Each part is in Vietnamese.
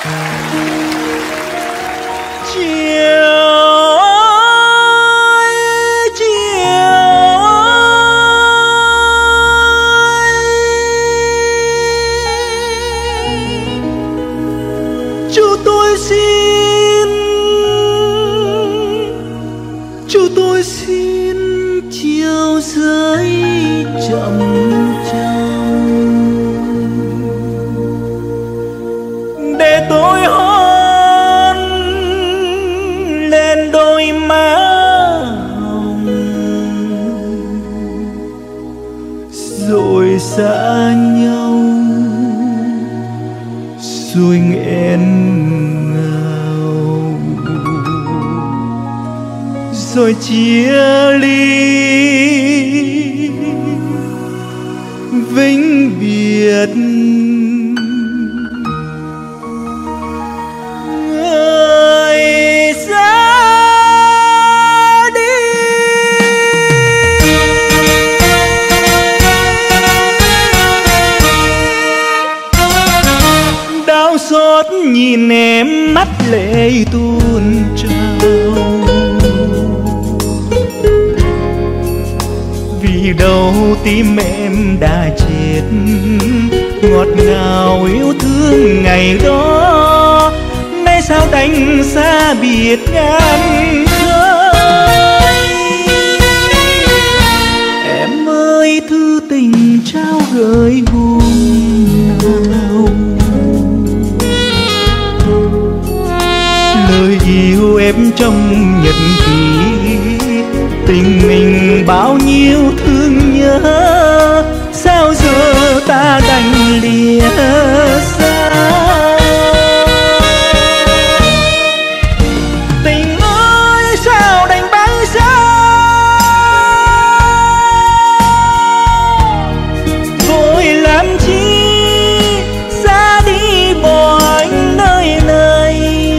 xa nhau rồi nghẹn ngào, rồi chia ly vĩnh biệt. Nhìn em mắt lệ tuôn trào, vì đâu tim em đã chết. Ngọt ngào yêu thương ngày đó, nay sao đành xa biệt ngàn khơi. Em ơi thư tình trao gửi hôm nào, lời yêu em trong nhật ký. Tình mình bao nhiêu thương nhớ, sao giờ ta đành lìa xa. Tình ơi sao đành bay xa, vội làm chi xa đi bỏ anh nơi này.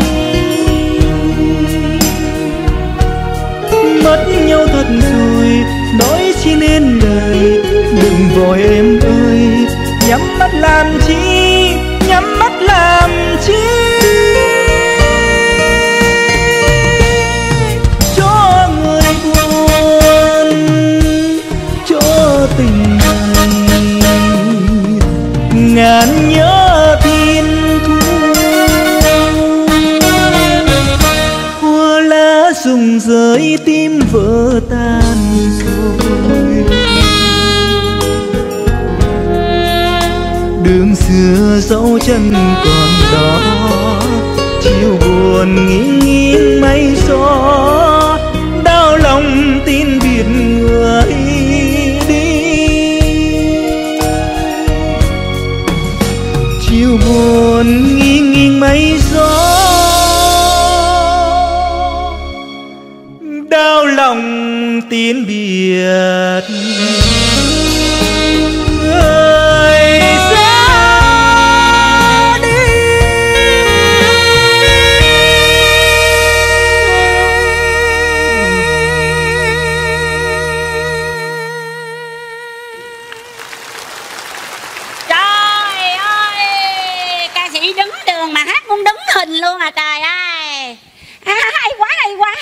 Mất nhau thật rồi, nói chi nên lời. Đừng vội em ơi, nhắm mắt làm chi, nhắm mắt làm chi. Cho người buồn, cho tình này ngàn nhớ thiên thu. Hoa lá rụng rơi tim vỡ tan rồi, đường xưa dấu chân còn đó. Chiều buồn nghiêng nghiêng mây gió, đau lòng tin biệt người đi. Chiều buồn nghiêng nghiêng mây gió, đau lòng tin biệt người ra đi. Trời ơi, ca sĩ đứng đường mà hát cũng đứng hình luôn à, trời ơi. Hay quá, hay quá.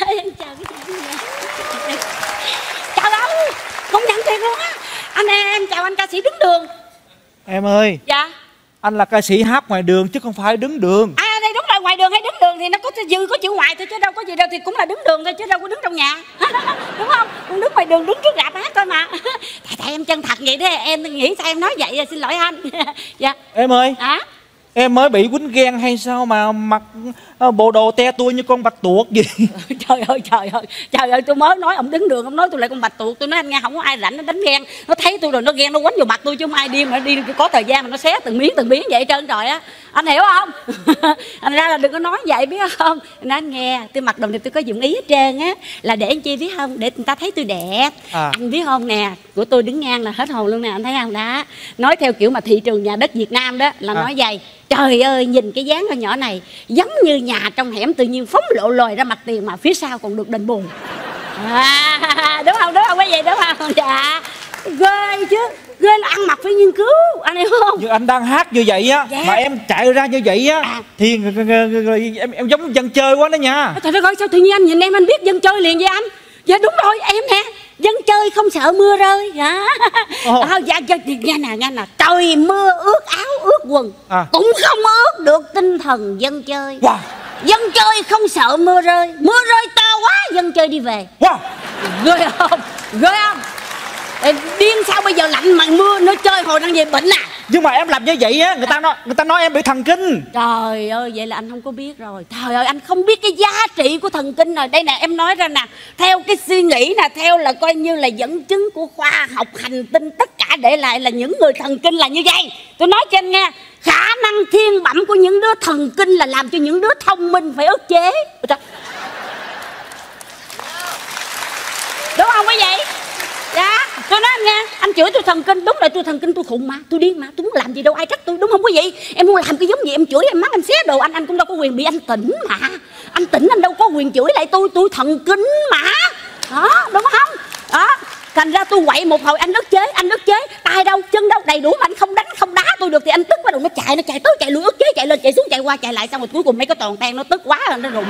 Trời ơi, không nhận thiệt luôn á. Anh em chào anh ca sĩ đứng đường. Em ơi. Dạ. Anh là ca sĩ hát ngoài đường chứ không phải đứng đường. À đây đúng rồi, ngoài đường hay đứng đường thì nó có dư có chữ ngoài thôi chứ đâu có gì đâu, thì cũng là đứng đường thôi chứ đâu có đứng trong nhà. Đúng không? Con đứng ngoài đường, đứng trước rạp hát thôi mà. Tại em chân thật vậy thế, em nghĩ sao em nói vậy, xin lỗi anh. Dạ. Em ơi. Hả? Em mới bị quýnh ghen hay sao mà mặc bộ đồ te tua như con bạch tuộc gì? Trời ơi, trời ơi, trời ơi, tôi mới nói ông đứng đường, ông nói tôi lại con bạch tuộc. Tôi nói anh nghe, không có ai rảnh nó đánh ghen. Nó thấy tôi rồi nó ghen, nó quánh vào mặt tôi chứ không ai đi mà đi có thời gian mà nó xé từng miếng vậy trơn trời á. Anh hiểu không? Anh ra là đừng có nói vậy biết không? Nói anh nghe, tôi mặc đồ này tôi có dụng ý hết trơn á, là để anh chi biết không? Để người ta thấy tôi đẹp. Anh biết không nè, của tôi đứng ngang là hết hồn luôn nè, anh thấy không đó? Nói theo kiểu mà thị trường nhà đất Việt Nam đó là nói vậy. Trời ơi, nhìn cái dáng con nhỏ này giống như nhà trong hẻm tự nhiên phóng lộ lòi ra mặt tiền mà phía sau còn được đền bù. Đúng không quý vị, đúng không? Dạ, ghê chứ. ghê là ăn mặc phải nghiên cứu, anh hiểu không? Như anh đang hát như vậy á, dạ. mà em chạy ra như vậy á, thì em giống dân chơi quá đó nha. Trời ơi, sao tự nhiên anh nhìn em anh biết dân chơi liền vậy anh? Dạ đúng rồi, em nè, dân chơi không sợ mưa rơi. Dạ. Dạ, nghe nè, trời mưa ướt áo ướt quần cũng không ướt được tinh thần dân chơi. Wow. Dân chơi không sợ mưa rơi to quá dân chơi đi về. Wow. Ghê không? Ghê không? Điên sao bây giờ lạnh mà mưa nó chơi hồi đang về bệnh à? Nhưng mà em làm như vậy á, người ta nói em bị thần kinh. Trời ơi, vậy là anh không có biết rồi. Trời ơi, anh không biết cái giá trị của thần kinh rồi. Đây nè, em nói ra nè, theo cái suy nghĩ nè, theo là coi như là dẫn chứng của khoa học hành tinh, tất cả để lại là những người thần kinh là như vậy. Tôi nói cho anh nghe, khả năng thiên bẩm của những đứa thần kinh là làm cho những đứa thông minh phải ức chế. Đúng không quý vị? Dạ, tôi nói anh nghe, anh chửi tôi thần kinh, đúng là tôi thần kinh, tôi khùng mà, tôi điên mà, tôi muốn làm gì đâu ai trách tôi, đúng không quý vị? Em muốn làm cái giống gì em chửi em mắng em xé đồ anh cũng đâu có quyền bị anh tỉnh mà. Anh tỉnh anh đâu có quyền chửi lại tôi thần kinh mà. Đó, đúng không? Đó, thành ra tôi quậy một hồi anh ức chế, tay đâu, chân đâu, đầy đủ mà anh không đánh, không đá tôi được thì anh tức bắt đầu nó chạy tới chạy lui, ức chế, chạy lên, chạy xuống, chạy qua, chạy lại, xong rồi cuối cùng mấy cái toàn ten nó tức quá rồi nó rụng.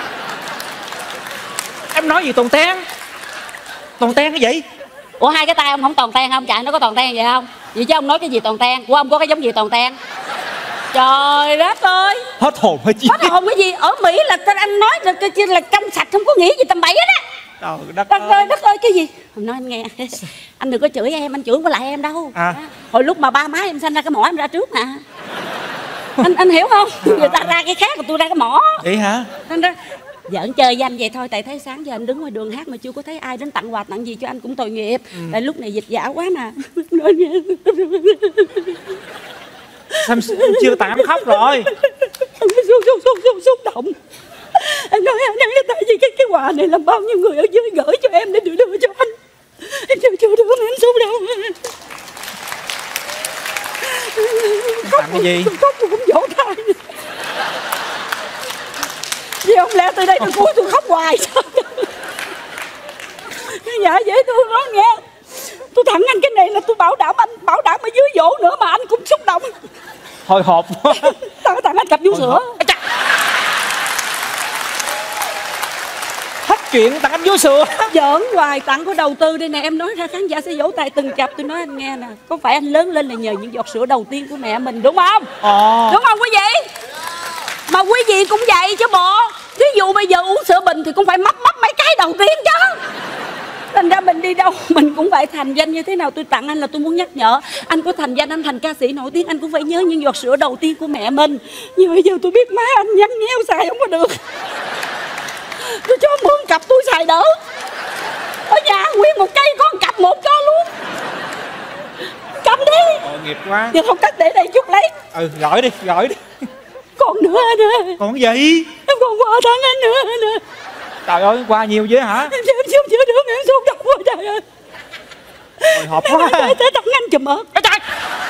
Em nói gì toàn ten? Toàn ten cái gì? Ủa hai cái tay ông không toàn ten không? Chạy nó có toàn ten vậy không? Vậy chứ ông nói cái gì toàn ten? Của ông có cái giống gì toàn ten? Trời đất ơi! Hết hồn hết chi? Hết hồn cái gì? Ở Mỹ là anh nói là trong sạch không có nghĩ gì tầm bậy hết á. Trời đất ơi cái gì? Ông nói anh nghe, anh đừng có chửi em, anh chửi không có lại em đâu. Hồi lúc mà ba má em sanh ra cái mỏ em ra trước mà. Anh hiểu không? Người ta ra cái khác rồi tôi ra cái mỏ. Vậy hả? Anh ra giỡn chơi với anh vậy thôi, tại thấy sáng giờ anh đứng ngoài đường hát mà chưa có thấy ai đến tặng quà tặng gì cho anh cũng tội nghiệp. Tại lúc này dịch dã quá mà. Sao chưa tặng em khóc rồi? Xúc động. Anh nói anh ấy tại vì cái quà này làm bao nhiêu người ở dưới gửi cho em để đưa cho anh. Em chưa đưa mà em xúc động. Tặng cái gì? Khóc tôi cũng vỗ tay. Vì không lẽ từ đây từ cuối tôi khóc hoài sao? Dạ dễ thương đó nghe. Tôi tặng anh cái này là tôi bảo đảm anh, bảo đảm ở dưới vỗ nữa mà anh cũng xúc động. Hồi hộp quá. Tặng anh cặp vú sữa. Hết chuyện tặng anh vú sữa. Giỡn hoài, tặng có đầu tư đây nè. Em nói ra khán giả sẽ vỗ tay từng cặp. Tôi nói anh nghe nè, có phải anh lớn lên là nhờ những giọt sữa đầu tiên của mẹ mình đúng không? Đúng không quý vị? Mà quý vị cũng vậy chứ bộ. Ví dụ bây giờ uống sữa bình thì cũng phải mấp mấy cái đầu tiên chứ. Thành ra mình đi đâu mình cũng phải thành danh như thế nào. Tôi tặng anh là tôi muốn nhắc nhở anh có thành danh, anh thành ca sĩ nổi tiếng, anh cũng phải nhớ những giọt sữa đầu tiên của mẹ mình. Nhưng bây giờ tôi biết má anh nhăn nheo xài không có được. Tôi cho mượn cặp tôi xài đỡ. Ở nhà nguyên một cây có một cặp một cho luôn. Cầm đi. Tội nghiệp quá. Giờ không cắt để đây chút lấy. Gọi đi. Còn nữa anh ơi. Còn cái gì? Em còn quà tặng anh nữa anh ơi. Trời ơi, quà nhiều vậy hả? Em chưa được, em xúc động quá trời ơi. Hồi hộp quá. Tới tặng anh chùm ớt. Trời.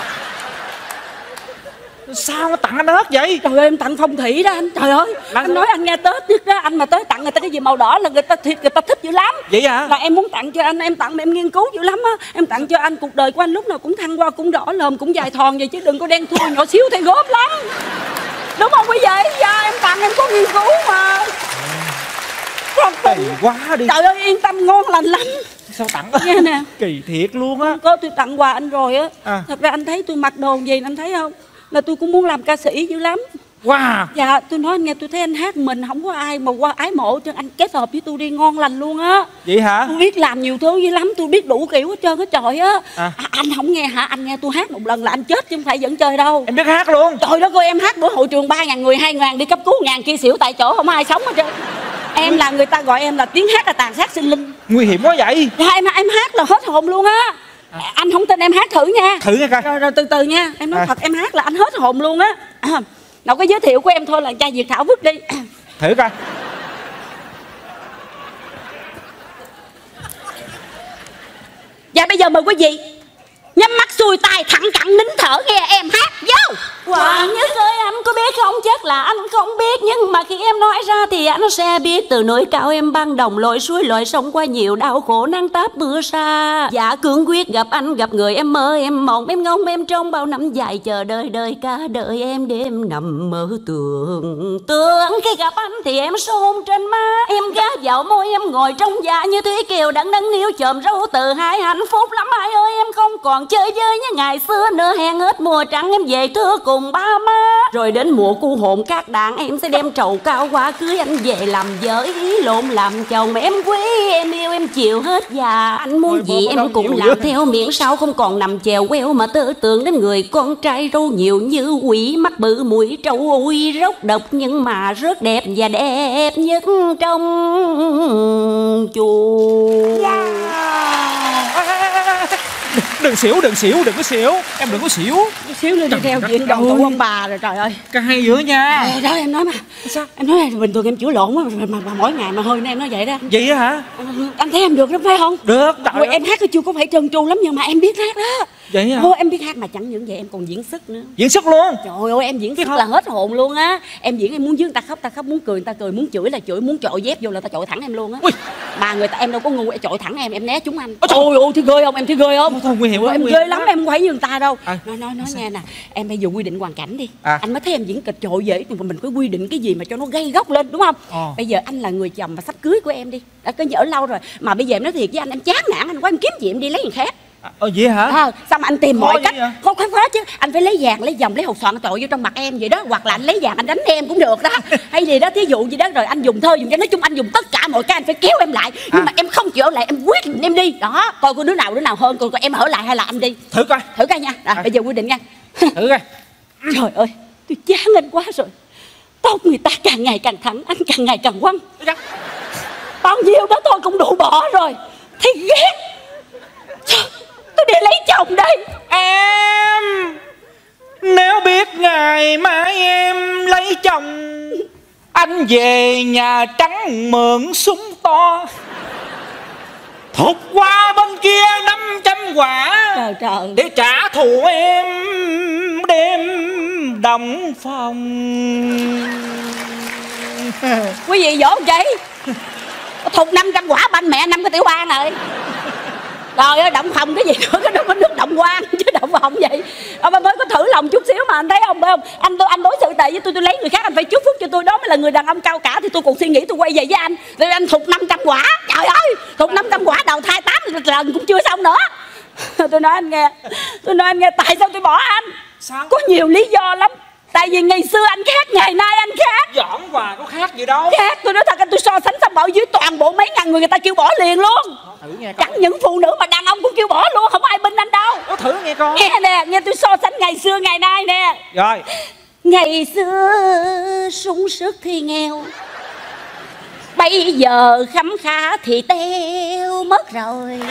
Sao mà tặng anh ớt vậy? Trời ơi em tặng phong thủy đó anh. Trời ơi anh nói anh nghe Tết nhất đó. Anh mà tới tặng người ta cái gì màu đỏ là người ta thích dữ lắm. Vậy hả? Là em muốn tặng cho anh, em tặng mà em nghiên cứu dữ lắm á. Em tặng cho anh cuộc đời của anh lúc nào cũng thăng hoa, cũng đỏ lòm, cũng dài thòn vậy chứ đừng có đen thui nhỏ xíu thì gớm lắm. Đúng không quý vị? Dạ em tặng em có nghiên cứu mà. Kỳ quá đi. Trời ơi yên tâm ngon lành lắm. Sao tặng nghe nè. Kỳ thiệt luôn á. Có tôi tặng quà anh rồi á. Thật ra anh thấy tôi mặc đồ gì anh thấy không? Là tôi cũng muốn làm ca sĩ dữ lắm. Wow. Dạ tôi nói anh nghe, tôi thấy anh hát mình không có ai mà qua ái mộ cho anh kết hợp với tôi đi ngon lành luôn á. Vậy hả? Tôi biết làm nhiều thứ dữ lắm, tôi biết đủ kiểu hết trơn hết trời á. Anh không nghe hả? Anh nghe tôi hát một lần là anh chết chứ không phải vẫn chơi đâu. Em biết hát luôn. Trời đất ơi em hát bữa hội trường 3.000 người 2.000 đi cấp cứu 1.000 kia xỉu tại chỗ không ai sống hết trơn. Em là người ta gọi em là tiếng hát là tàn sát sinh linh. Nguy hiểm quá vậy. Dạ em hát là hết hồn luôn á. Anh không tin em hát thử nha. Thử nha coi. Rồi từ từ nha. Em nói thật em hát là anh hết hồn luôn á. Đâu có giới thiệu của em thôi là cha Việt Thảo vứt đi. Thử coi. Dạ bây giờ mời quý vị nhắm mắt xuôi tai thẳng cẳng nín thở nghe em hát vô. Quả nhất ơi ấm có biết không? Chắc là anh không biết, nhưng mà khi em nói ra thì anh sẽ biết. Từ núi cao em băng đồng lội suối lội sông, qua nhiều đau khổ nắng táp mưa sa. Dạ cương quyết gặp anh, gặp người em mơ em mộng, em ngóng em trong bao năm dài chờ đợi. Đời cả đời em đêm nằm mơ tưởng. Khi gặp anh thì em hôn trên má, em gá vào môi em ngồi trong dạ như Thúy Kiều đang nâng niu chòm râu từ hai. Hạnh phúc lắm ai ơi, em không còn chơi với như ngày xưa nữa. Hẹn hết mùa trăng em về thưa cùng ba má, rồi đến mùa cu hồn cát đàn em sẽ đem trầu cao qua cưới anh về làm vợ, ý lộn làm chồng. Em quý em yêu em chịu hết già, anh muốn gì em cũng làm theo, miễn sao không còn nằm chèo queo mà tư tưởng đến người con trai râu nhiều như quỷ, mắt bự mũi trâu ui rốc độc nhưng mà rất đẹp và đẹp nhất trong chùa. Đừng xỉu, đừng có xỉu. Em đừng có xỉu. Xíu nữa đi theo chuyện đầu tụ ông bà rồi, trời ơi. Cái hay dữ nha. Đó em nói mà. Sao? Em nói bình thường em chữa lộn mà mỗi ngày mà hơi nay em nói vậy đó. Vậy á hả? Anh thấy em được lắm phải không? Được. Em hát chưa có phải trơn tru lắm nhưng mà em biết hát đó. Vậy hả? Em biết hát mà chẳng những vậy em còn diễn xuất nữa. Diễn xuất luôn? Trời ơi em diễn xuất là hết hồn luôn á. Em diễn em muốn dướng ta khóc, muốn cười người ta cười, muốn chửi là chửi, muốn chọi dép vô là ta chọi thẳng em luôn á. Mà người ta em đâu có ngu chọi thẳng em né chúng anh. Ôi ôi thấy ghê không? Em thấy ghê không? Thôi nguy hiểm quá. Em ghê lắm, em quấy như người ta đâu. Nói nghe nè, em bây giờ quy định hoàn cảnh đi. Anh mới thấy em diễn kịch trời dễ, nhưng mà mình có quy định cái gì mà cho nó gây góc lên đúng không? Bây giờ anh là người chồng mà sắp cưới của em đi, đã có nhỡ lâu rồi mà bây giờ em nói thiệt với anh chán nản anh quá, em kiếm gì em đi lấy người khác. Vậy hả? Sao mà anh tìm mọi cách vậy? khó chứ. Anh phải lấy vàng lấy vòng lấy hột xoàn trội vô trong mặt em vậy đó, hoặc là anh lấy vàng anh đánh em cũng được đó, hay gì đó thí dụ gì đó, rồi anh dùng thơ dùng cho, nói chung anh dùng tất cả mọi cái, anh phải kéo em lại. Nhưng mà em không chịu ở lại, em quyết định em đi đó, coi đứa nào hơn, coi em ở lại hay là anh đi. Thử coi nha. Bây giờ quyết định nha. Thử coi. Trời ơi tôi chán anh quá rồi, tóc người ta càng ngày càng thẳng, anh càng ngày càng quăng. Bao nhiêu đó thôi cũng đủ bỏ rồi, thấy ghét. Tôi đi lấy chồng đây. Em nếu biết ngày mai em lấy chồng, anh về Nhà Trắng mượn súng to, thục qua bên kia 500 quả. Trời để trả thù em đêm đồng phòng. Quý vị dỗ chị thục 500 quả banh mẹ 5 cái tiểu ba này. Trời ơi động phòng cái gì nữa, cái đó có nước động quan chứ động phòng vậy. Ông mới có thử lòng chút xíu mà anh thấy không? Anh đối xử tệ với tôi lấy người khác anh phải chúc phúc cho tôi, đó mới là người đàn ông cao cả. Thì tôi còn suy nghĩ tôi quay về với anh, rồi anh thục 500 quả. Trời ơi thục 500 quả đầu thai 8 lần cũng chưa xong nữa. Tôi nói anh nghe tại sao tôi bỏ anh? Sao? Có nhiều lý do lắm. Tại vì ngày xưa anh khác, ngày nay anh khác. Giỡn hoài có khác gì đâu. Khác, tôi nói thật anh, tôi so sánh xong bảo dưới toàn bộ mấy ngàn người ta kêu bỏ liền luôn. Thử nghe con. Chẳng những phụ nữ mà đàn ông cũng kêu bỏ luôn, không ai bên anh đâu. Thử nghe con. Nghe nè, nghe tôi so sánh ngày xưa ngày nay nè. Rồi. Ngày xưa sung sức thì nghèo, bây giờ khấm khá thì teo mất rồi.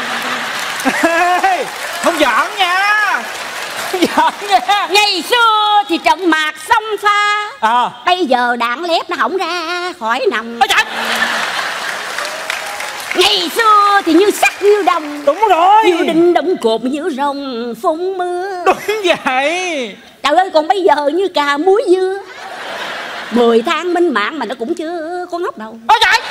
Không giỡn nha. Ngày xưa thì trận mạc sông pha, bây giờ đạn lép nó hỏng ra khỏi nòng. Ngày xưa thì như sắt như đồng, đúng rồi, như đinh đóng cột như rồng phun mưa. Đúng vậy. Trời ơi còn bây giờ như cà muối dưa, 10 tháng minh mạng mà nó cũng chưa có ngóc đầu. Ôi trời.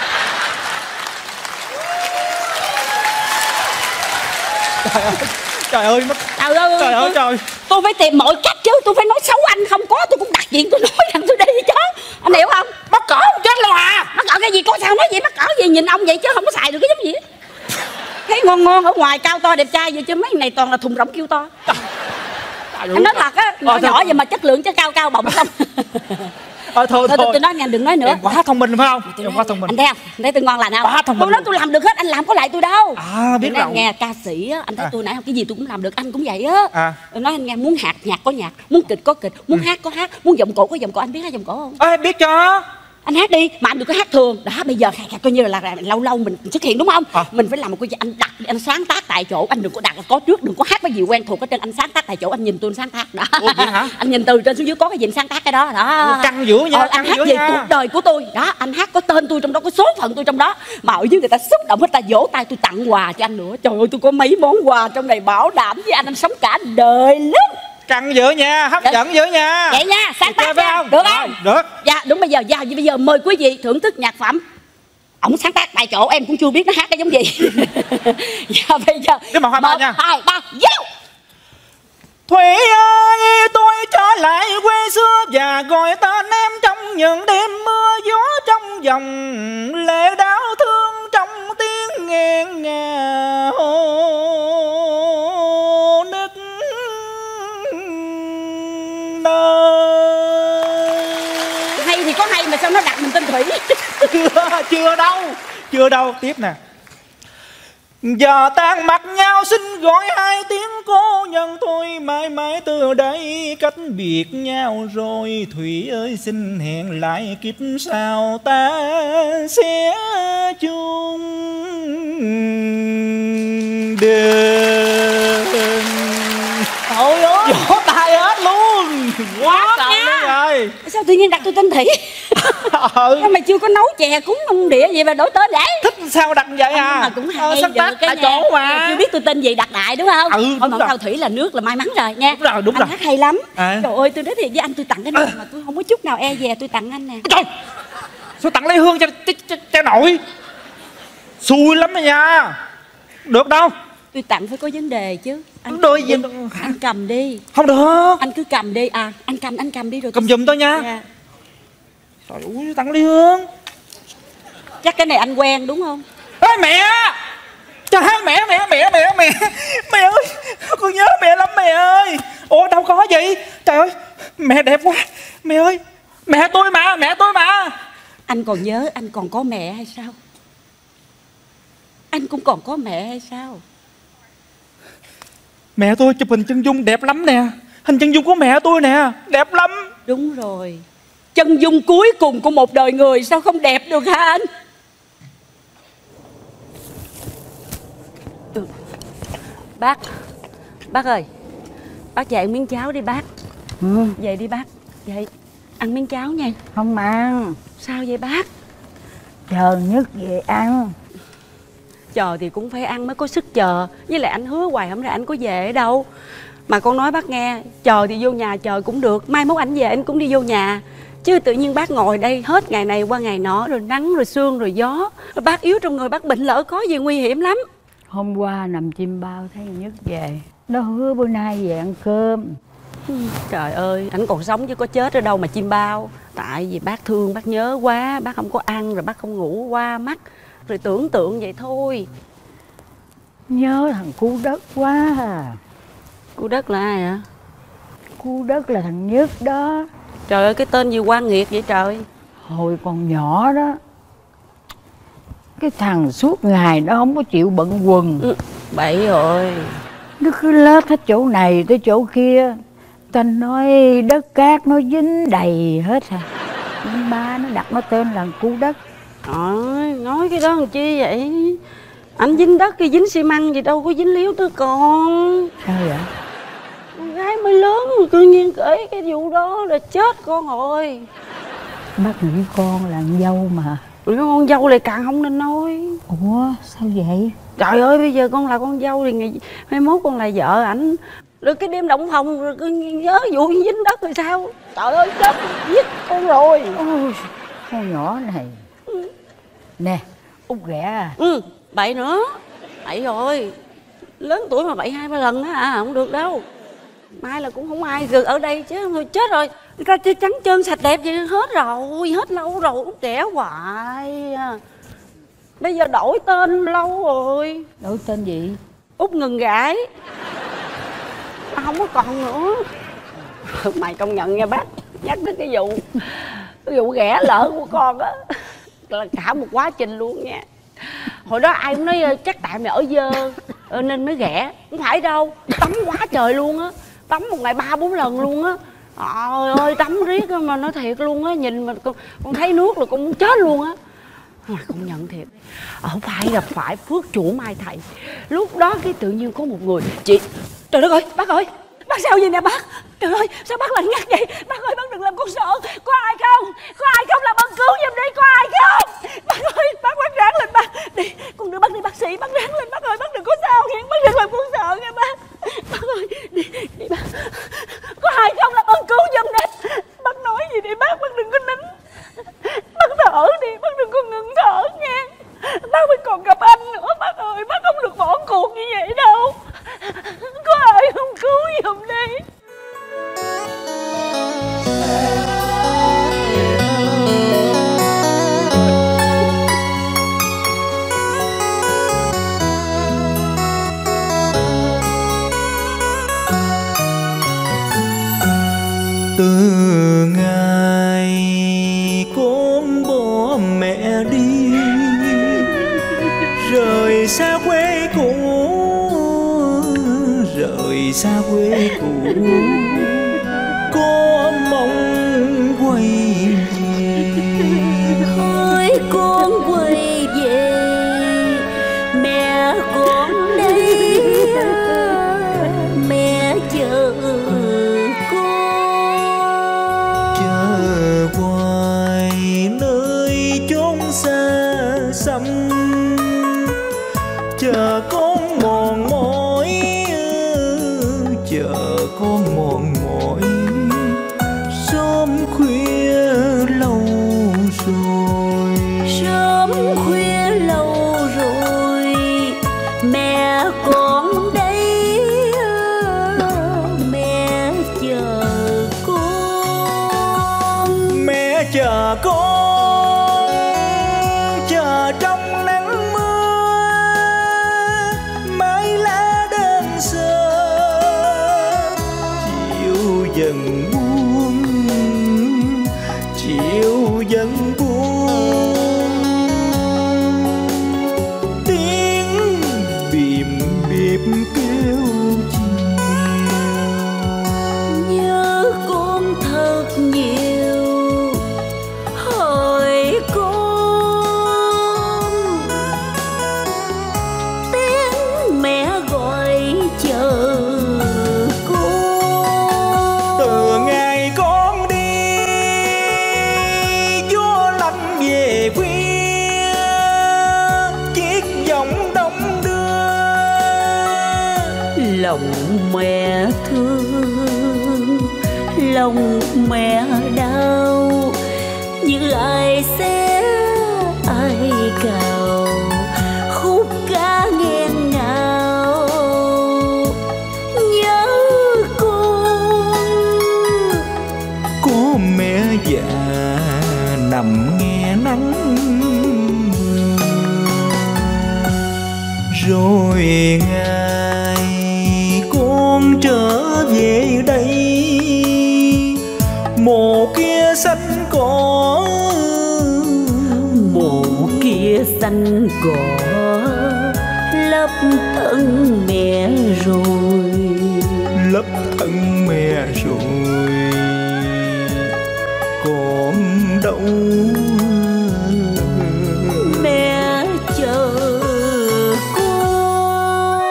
Trời ơi mất. Trời ơi trời. Tôi phải tìm mọi cách chứ, tôi phải nói xấu anh, không có tôi cũng đặt chuyện tôi nói rằng tôi đi chứ. Anh hiểu không? Mắc cỡ không chết luôn à. Mắc cỡ cái gì, có sao nói vậy, mắc cỡ gì, nhìn ông vậy chứ không có xài được cái giống gì. Thấy ngon ở ngoài cao to đẹp trai vậy chứ mấy này toàn là thùng rỗng kêu to. Anh nói thật á, nhỏ vậy mà chất lượng chứ cao bọng không. Thôi tôi nói nghe đừng nói nữa. Em quá thông minh phải không? Em quá thông minh. Anh thấy không? Anh thấy tôi ngon lành không? Quá thông minh. Tôi nói tôi làm được hết, anh làm có lại tôi đâu. Biết rồi. Nghe ca sĩ á, anh thấy tôi nãy không cái gì tôi cũng làm được, anh cũng vậy á. Tôi nói anh nghe, muốn nhạc có nhạc, muốn kịch có kịch, muốn hát có hát, muốn giọng cổ có giọng cổ. Anh biết hát giọng cổ không? Em biết cho. Anh hát đi mà anh đừng có hát thường đó. Bây giờ coi như là lâu lâu mình xuất hiện đúng không? Mình phải làm một cái gì anh đặt, anh sáng tác tại chỗ, anh đừng có đặt có trước, đừng có hát cái gì quen thuộc hết trơn. Anh sáng tác tại chỗ, anh nhìn tôi sáng tác đó. Ủa, vậy hả? Anh nhìn từ trên xuống dưới có cái gì anh sáng tác cái đó đó. Căng dữ nha. Anh hát về cuộc đời của tôi đó, anh hát có tên tôi trong đó, có số phận tôi trong đó, mà ở dưới người ta xúc động hết, ta vỗ tay, tôi tặng quà cho anh nữa. Trời ơi tôi có mấy món quà trong này bảo đảm với anh sống cả đời lắm. căng dữ nha, hấp dẫn dữ nha. Vậy nha, sáng tác phải nha. không? Được không? Được. Dạ đúng, bây giờ mời quý vị thưởng thức nhạc phẩm. Ổng sáng tác tại chỗ, em cũng chưa biết nó hát cái giống gì. Dạ bây giờ Cái 1, 2, 3 nha. 1, 2, 3, vô. Thủy ơi, tôi trở lại quê xưa và gọi tên em trong những đêm mưa gió, trong dòng lệ đau thương, trong tiếng nghẹn ngào nức nở. Hay thì có hay mà sao nó đặt mình tên Thủy? Chưa đâu. Tiếp nè. Giờ tan mặt nhau xin gọi hai tiếng cố nhân thôi, mãi mãi từ đây cách biệt nhau rồi. Thủy ơi xin hẹn lại kiếp sau ta sẽ chung đường. Trời ơi, Vỗ tay hết luôn. quá trời nha. ơi. Sao tự nhiên đặt tôi tên Thủy? Sao mày chưa có nấu chè cúng ông địa vậy mà đổi tên vậy? Thích sao đặt vậy à? Nhưng mà cũng hay, sáng tác tại chỗ mà. chưa biết tôi tên gì đặt đại đúng không? Ừ, thôi đúng mà rồi. sao Thủy là nước là may mắn rồi nha. Đúng rồi. Anh hát hay lắm. À. Trời ơi, tôi nói thiệt với anh, tôi tặng cái này mà tôi không có chút nào e dè, tôi tặng anh nè. Trời, sao tặng ly hương cho nội? Xui lắm rồi nha. Được đâu. Tôi tặng phải có vấn đề chứ. Anh Đôi gì anh cầm đi. không được. Anh cứ cầm đi. À, anh cầm đi rồi. Cầm giùm tôi nha. Dạ. Trời ơi, tặng ly hương. Chắc cái này anh quen đúng không? Ê mẹ. Trời ơi, mẹ ơi, con nhớ mẹ lắm mẹ ơi. Ủa đâu có gì. Trời ơi, mẹ đẹp quá. Mẹ ơi, mẹ tôi mà. Anh còn nhớ anh còn có mẹ hay sao? Anh cũng còn có mẹ hay sao? Mẹ tôi chụp hình chân dung đẹp lắm nè. Hình chân dung của mẹ tôi nè, đẹp lắm. Đúng rồi. Chân dung cuối cùng của một đời người sao không đẹp được hả anh? Bác ơi, bác về ăn miếng cháo đi bác. Về đi bác. Về ăn miếng cháo nha. Không ăn. Sao vậy bác? Chờ Nhất về ăn. Chờ thì cũng phải ăn mới có sức chờ. Với lại anh hứa hoài hôm nay anh có về ở đâu. Mà con nói bác nghe, chờ thì vô nhà chờ cũng được. Mai mốt anh về anh cũng đi vô nhà. Chứ tự nhiên bác ngồi đây hết ngày này qua ngày nọ, rồi nắng rồi sương rồi gió, rồi bác yếu trong người, bác bệnh lỡ có gì nguy hiểm lắm. Hôm qua nằm chim bao thấy Nhất về, nó hứa bữa nay về ăn cơm. Trời ơi, anh còn sống chứ có chết ở đâu mà chim bao. Tại vì bác thương, bác nhớ quá, bác không có ăn rồi bác không ngủ qua mắt, rồi tưởng tượng vậy thôi. Nhớ thằng Cu Đất quá à. Cu Đất là ai hả? Cu Đất là thằng Nhất đó. Trời ơi, cái tên gì oan nghiệt vậy trời. Hồi còn nhỏ đó, cái thằng suốt ngày nó không có chịu bận quần. Bậy rồi. Nó cứ lết hết chỗ này tới chỗ kia. Ta nói đất cát nó dính đầy hết à. Nhưng ba nó đặt nó tên là Cu Đất. Nói cái đó làm chi vậy? Anh dính đất thì dính xi măng gì đâu có dính líu tới con. Sao vậy? Con gái mới lớn mà tự nhiên kể cái vụ đó là chết con rồi. Bác nghĩ con là con dâu mà. Con dâu lại càng không nên nói. Ủa sao vậy? Trời ơi, bây giờ con là con dâu thì ngày mai mốt con là vợ ảnh. Rồi cái đêm động phòng rồi cứ nhớ vụ dính đất rồi sao? Trời ơi, chết giết con rồi. Ôi, con nhỏ này. Nè, út ghẻ à. Bậy nữa. Bậy rồi. Lớn tuổi mà bậy 2-3 lần á à, không được đâu. Mai là cũng không ai được ở đây chứ. Thôi chết rồi. Ra trắng trơn sạch đẹp vậy hết rồi. Hết lâu rồi. Út ghẻ hoài. Bây giờ đổi tên lâu rồi. Đổi tên gì? Út Ngừng Gãi. Không có còn nữa. Mày công nhận nha bác. Nhắc đến cái vụ ghẻ lỡ của con á là cả một quá trình luôn nha. Hồi đó ai cũng nói chắc tại mày ở dơ nên mới ghẻ. Không phải đâu. Tắm quá trời luôn á. Tắm một ngày 3-4 lần luôn á. Trời ơi, tắm riết mà nói thiệt luôn á. Nhìn mà con thấy nước là con muốn chết luôn á. Mà công nhận thiệt, ở phải gặp phải phước chủ mai thầy. Lúc đó cái tự nhiên có một người chị. Trời đất ơi, bác sao vậy nè bác? Trời ơi, sao bác lạnh ngắt vậy? Bác ơi, bác đừng làm con sợ. Có ai không? Có ai không làm ơn cứu giùm đi, có ai không? Bác ơi, bác ráng lên bác. Đi, con đưa bác đi bác sĩ, bác ráng lên bác ơi, bác đừng có sao nghe, bác đừng làm con sợ nghe bác. Bác ơi, đi bác. ngày con bỏ mẹ đi, rời xa quê cũ, rời xa quê cũ, có mong quay về. Thôi con quay về, mẹ con đây, mẹ chờ con. Chờ hoài nơi chốn xa xăm, chờ con mòn mỏi, chờ con mòn mỏi, sớm khuya lâu rồi. Sớm khuya lâu rồi, mẹ con đây, mẹ chờ con. Mẹ chờ con, chờ trong nắng mưa, mái lá đơn sơ, chiều dần buông, chiều dần buông. Tiếng bìm bìm kêu chiều, Nhớ con thật nhiều, hỏi con tiếng mẹ gọi chờ con. từ ngày con đi, gió lạnh về khuya, chiếc giọng đông đưa. Lòng mẹ thương, lòng mẹ đau, như ai xé ai cào, khúc ca nghẹn ngào. Nhớ con, Có mẹ già nằm nghe nắng mưa, rồi ngày con trở về đây, mồ kia xanh cỏ, mồ kia xanh cỏ lấp thân mẹ rồi. lấp thân mẹ rồi. Còn đâu Mẹ chờ con.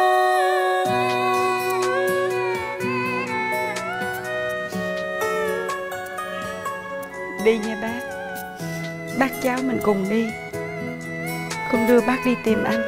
Đi nha bác. Bác cháu mình cùng đi. Con đưa bác đi tìm anh.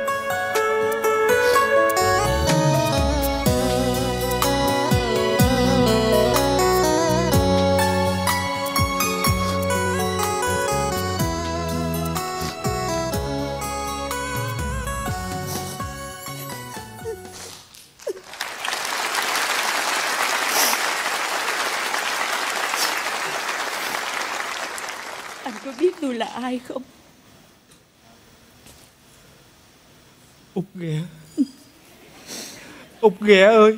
Anh có biết tôi là ai không? Út Ghẻ, Út Ghẻ ơi,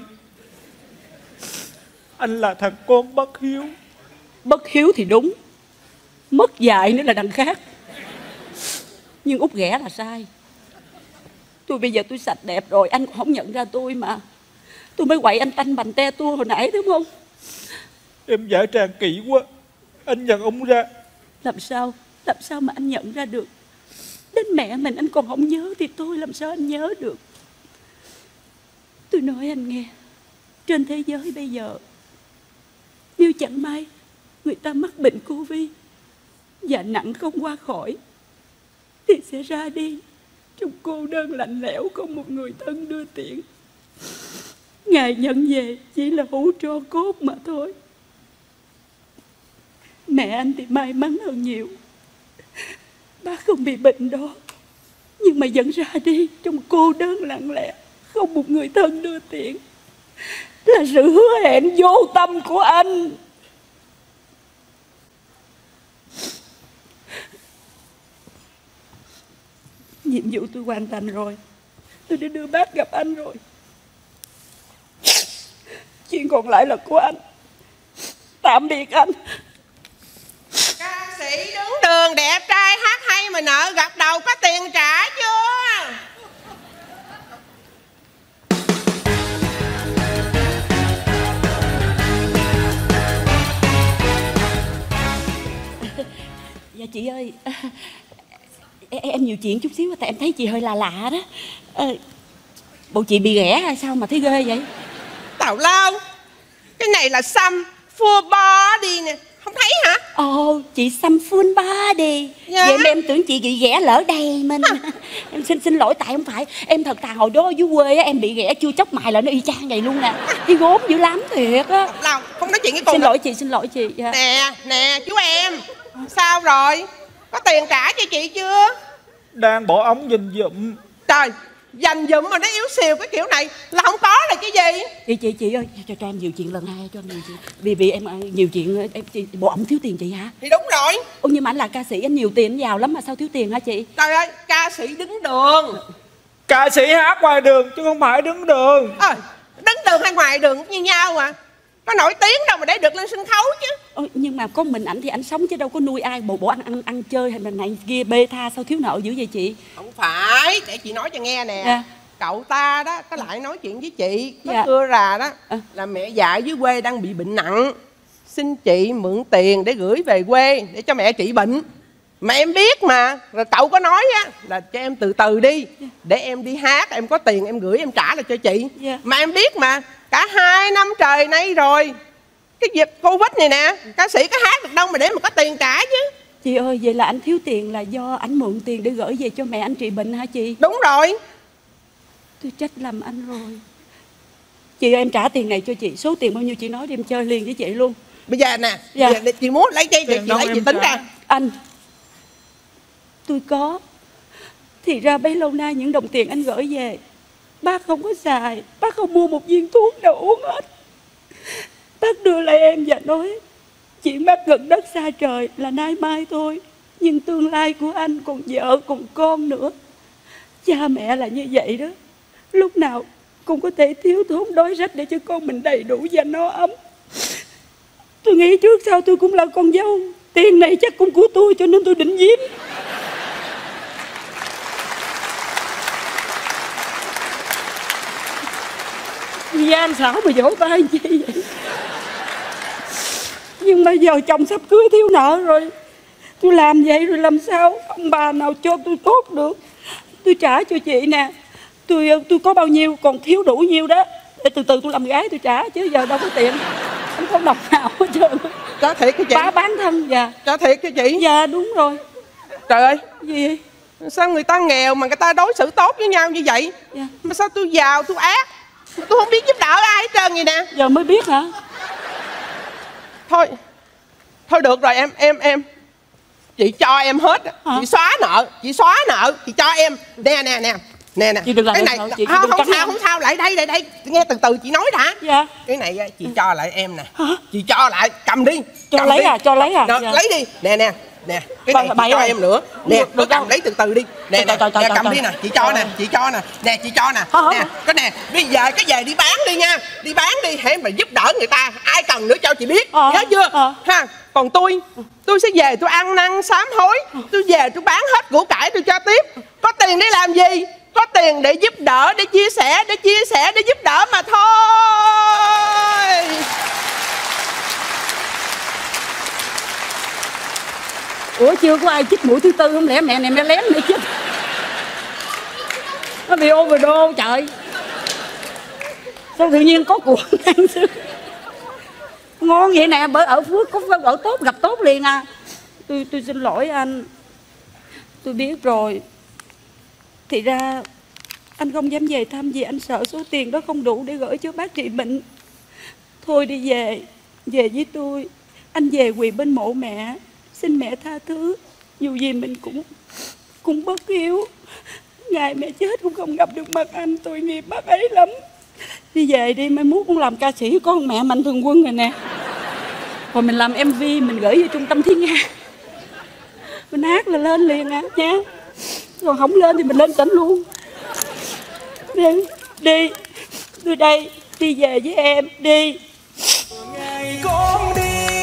anh là thằng con bất hiếu. Bất hiếu thì đúng, mất dạy nữa là đằng khác. Nhưng Út Ghẻ là sai. Tôi bây giờ tôi sạch đẹp rồi, anh cũng không nhận ra tôi mà. Tôi mới quậy anh tanh bành te tua hồi nãy đúng không? Em giả tràng kỹ quá, anh nhận ông ra. Làm sao mà anh nhận ra được? Đến mẹ mình anh còn không nhớ thì tôi làm sao anh nhớ được? Tôi nói anh nghe, trên thế giới bây giờ, nếu chẳng may người ta mắc bệnh Covid và nặng không qua khỏi, thì sẽ ra đi trong cô đơn lạnh lẽo, không một người thân đưa tiễn. Ngày nhận về chỉ là hũ tro cốt mà thôi. Mẹ anh thì may mắn hơn nhiều, bác không bị bệnh đó, nhưng mà vẫn ra đi trong cô đơn lặng lẽ, không một người thân đưa tiễn. Là sự hứa hẹn vô tâm của anh. Nhiệm vụ tôi hoàn thành rồi. Tôi đã đưa bác gặp anh rồi. Chuyện còn lại là của anh. Tạm biệt anh. Ca sĩ đứng đường đẹp trai hát hay mà nợ gặp đầu có tiền trả chưa? Dạ chị ơi, em nhiều chuyện chút xíu, tại em thấy chị hơi lạ lạ đó. Bộ chị bị ghẻ hay sao mà thấy ghê vậy? Tào lao, cái này là xăm full body nè, không thấy hả? Ồ, chị xăm full body. Dạ. Vậy mà em tưởng chị bị ghẻ lỡ đầy mình. Em xin lỗi, tại không phải. Em thật thà hồi đó ở dưới quê á, em bị ghẻ chưa chóc mày là nó y chang vậy luôn nè. Đi gốm dữ lắm thiệt á. Tào lao, không nói chuyện với cô. Xin lỗi chị. Dạ. Nè chú em, sao rồi? Có tiền trả cho chị chưa? Đang bỏ ống dình dụm. Trời, dành dụm mà nó yếu xìu cái kiểu này là không có là cái gì? Chị ơi, cho em nhiều chuyện lần hai, cho em nhiều chuyện. Vì em nhiều chuyện, bộ ổng thiếu tiền chị hả? Thì đúng rồi. Ồ, nhưng mà anh là ca sĩ, anh nhiều tiền, anh giàu lắm mà sao thiếu tiền hả chị? Trời ơi, ca sĩ đứng đường. Ca sĩ hát ngoài đường chứ không phải đứng đường. Đứng đường hay ngoài đường cũng như nhau à. Có nổi tiếng đâu mà để được lên sân khấu chứ. Nhưng mà có mình ảnh thì ảnh sống chứ đâu có nuôi ai. Bộ ăn chơi hay là này kia bê tha, sao thiếu nợ dữ vậy chị? Không phải, để chị nói cho nghe nè. Dạ. Cậu ta đó có lại nói chuyện với chị. Nó Dạ. thưa ra đó là mẹ già dưới quê đang bị bệnh nặng, xin chị mượn tiền để gửi về quê để cho mẹ trị bệnh. Mà em biết mà. Rồi cậu có nói á là cho em từ từ đi, để em đi hát, em có tiền em gửi em trả lại cho chị. Dạ. Mà em biết mà, cả 2 năm trời nay rồi, cái dịch Covid này nè, ca sĩ có hát được đâu mà để mà có tiền trả chứ. Chị ơi, vậy là anh thiếu tiền là do anh mượn tiền để gửi về cho mẹ anh trị bệnh hả chị? Đúng rồi. Tôi trách lầm anh rồi. Chị ơi, em trả tiền này cho chị. Số tiền bao nhiêu chị nói đi, em chơi liền với chị luôn. Bây giờ nè, Dạ. bây giờ chị muốn lấy dây thì chị lấy chị tính ra. Anh, tôi có. Thì ra bấy lâu nay những đồng tiền anh gửi về, bác không có xài, bác không mua một viên thuốc nào uống hết. Bác đưa lại em và nói chuyện bác gần đất xa trời là nay mai thôi, nhưng tương lai của anh còn vợ còn con nữa. Cha mẹ là như vậy đó, lúc nào cũng có thể thiếu thốn đói rách để cho con mình đầy đủ và no ấm. Tôi nghĩ trước sau tôi cũng là con dâu, tiền này chắc cũng của tôi, cho nên tôi định giếm. Gian xảo mà vỗ tay chi vậy? Nhưng bây giờ chồng sắp cưới thiếu nợ rồi, tôi làm vậy rồi làm sao ông bà nào cho tôi tốt được. Tôi trả cho chị nè, tôi có bao nhiêu còn thiếu đủ nhiêu đó, để từ từ tôi làm gái tôi trả, chứ giờ đâu có tiền, không có đồng nào hết trơn. Cho thiệt cái chị? Bán thân. Dạ. Cho thiệt cái chị? Dạ đúng rồi. Trời ơi, gì vậy? Sao người ta nghèo mà người ta đối xử tốt với nhau như vậy? Dạ. Mà sao tôi giàu tôi ác, tôi không biết giúp đỡ ai hết trơn vậy nè. Giờ mới biết hả? Thôi được rồi em chị cho em hết. Hả? Chị xóa nợ chị cho em. Nè chị đừng làm cái này chị không sao lại đây nghe từ từ chị nói đã. Dạ. Cái này chị cho lại em nè. Hả? Chị cho lại, cầm đi. Cho lấy à? Dạ. Lấy đi. Nè cái này chị cho em nữa. Nè nó cầm lấy từ từ đi. Nè cầm đi nè, chị cho nè. Nè chị cho nè. Nè cái nè, bây giờ cái về đi bán đi nha. Đi bán đi hãy mà giúp đỡ người ta, ai cần nữa cho chị biết. Nhớ chưa? Ha. Còn tôi sẽ về tôi ăn năn sám hối. Tôi về tôi bán hết của cải tôi cho tiếp. Có tiền để làm gì? Có tiền để giúp đỡ, để chia sẻ, để giúp đỡ mà thôi. Ủa chưa có ai chích mũi thứ tư không lẽ mẹ này mẹ lén nữa chứ? Nó bị overdose trời. Sao tự nhiên có cuộc ăn xưa. Ngon vậy nè, bởi ở Phước có ở tốt gặp tốt liền à. Tôi xin lỗi anh. Tôi biết rồi. Thì ra anh không dám về thăm vì anh sợ số tiền đó không đủ để gửi cho bác trị bệnh. Thôi đi về với tôi. Anh về quỳ bên mộ mẹ, xin mẹ tha thứ. Dù gì mình cũng bất hiếu. Ngày mẹ chết cũng không gặp được mặt anh, tội nghiệp bác ấy lắm. Đi về đi, mai mốt cũng làm ca sĩ con mẹ Mạnh Thường Quân rồi nè. Rồi mình làm MV mình gửi vô Trung tâm Thiên Nga, mình hát là lên liền à nha. Còn không lên thì mình lên tỉnh luôn. Đi tôi đây, đi về với em đi. Ngày con đi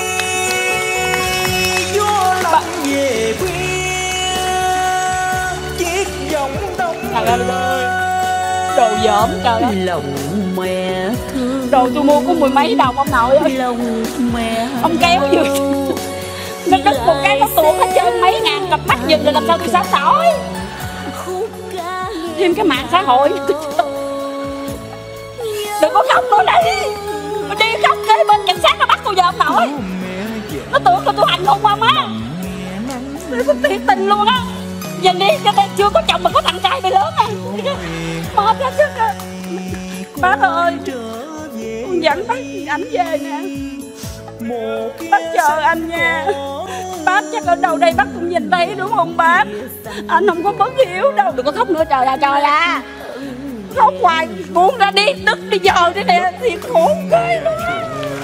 Trời ơi, đồ dởm trời ơi. Lòng mẹ thương, Đồ tôi mua có mười mấy đồng ông nội ơi. lòng mẹ Ông kéo vừa nó đứt một cái nó tuột hết trơn mấy ngàn cặp mắt giùm rồi làm sao tôi sống nổi. Thêm cái mạng xã hội. Đừng có khóc nữa đây. Mình đi khóc kế bên cảnh sát nó bắt tôi giờ ông nội. Nó tưởng là tôi hành hung không á. Tôi thiệt tình luôn á. Nhìn đi, cho nên chưa có chồng mà có thằng trai bị lớn à. Mệt ra sức à. Bác ơi, con dẫn bác ảnh về nè. Bác chờ anh nha. Bác chắc ở đâu đây bác cũng nhìn thấy đúng không bác? Anh không có bất hiểu đâu. Đừng có khóc nữa trời à. Khóc hoài buông ra đi, tức đi giờ đi nè. Thiệt khổ cái luôn á.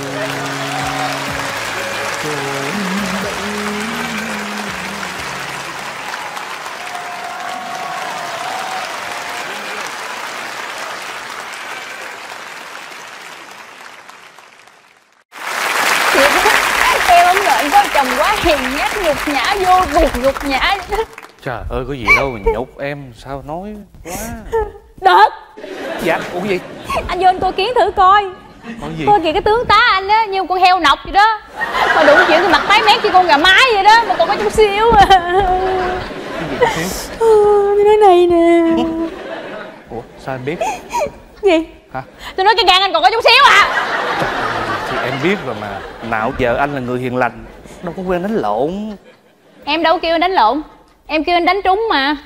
Em không ngờ anh có chồng quá hiền nhát, nhục nhã vô cùng nhục nhã. Trời ơi có gì đâu mà nhục em, sao nói quá. Đất. Dạ, ủa gì? Anh vô anh coi kiến thử coi. Coi gì? Coi kìa cái tướng tá anh á, như con heo nọc vậy đó. Mà đụng chuyện cái mặt tái mét như con gà mái vậy đó, mà còn có chút xíu à. Cái gì xíu? Tôi nói này nè. Ủa sao em biết? Gì? Hả? Tôi nói cái gan anh còn có chút xíu à. Thì em biết rồi mà. Nào giờ anh là người hiền lành, đâu có quen đánh lộn. Em đâu kêu anh đánh lộn, em kêu anh đánh trúng mà.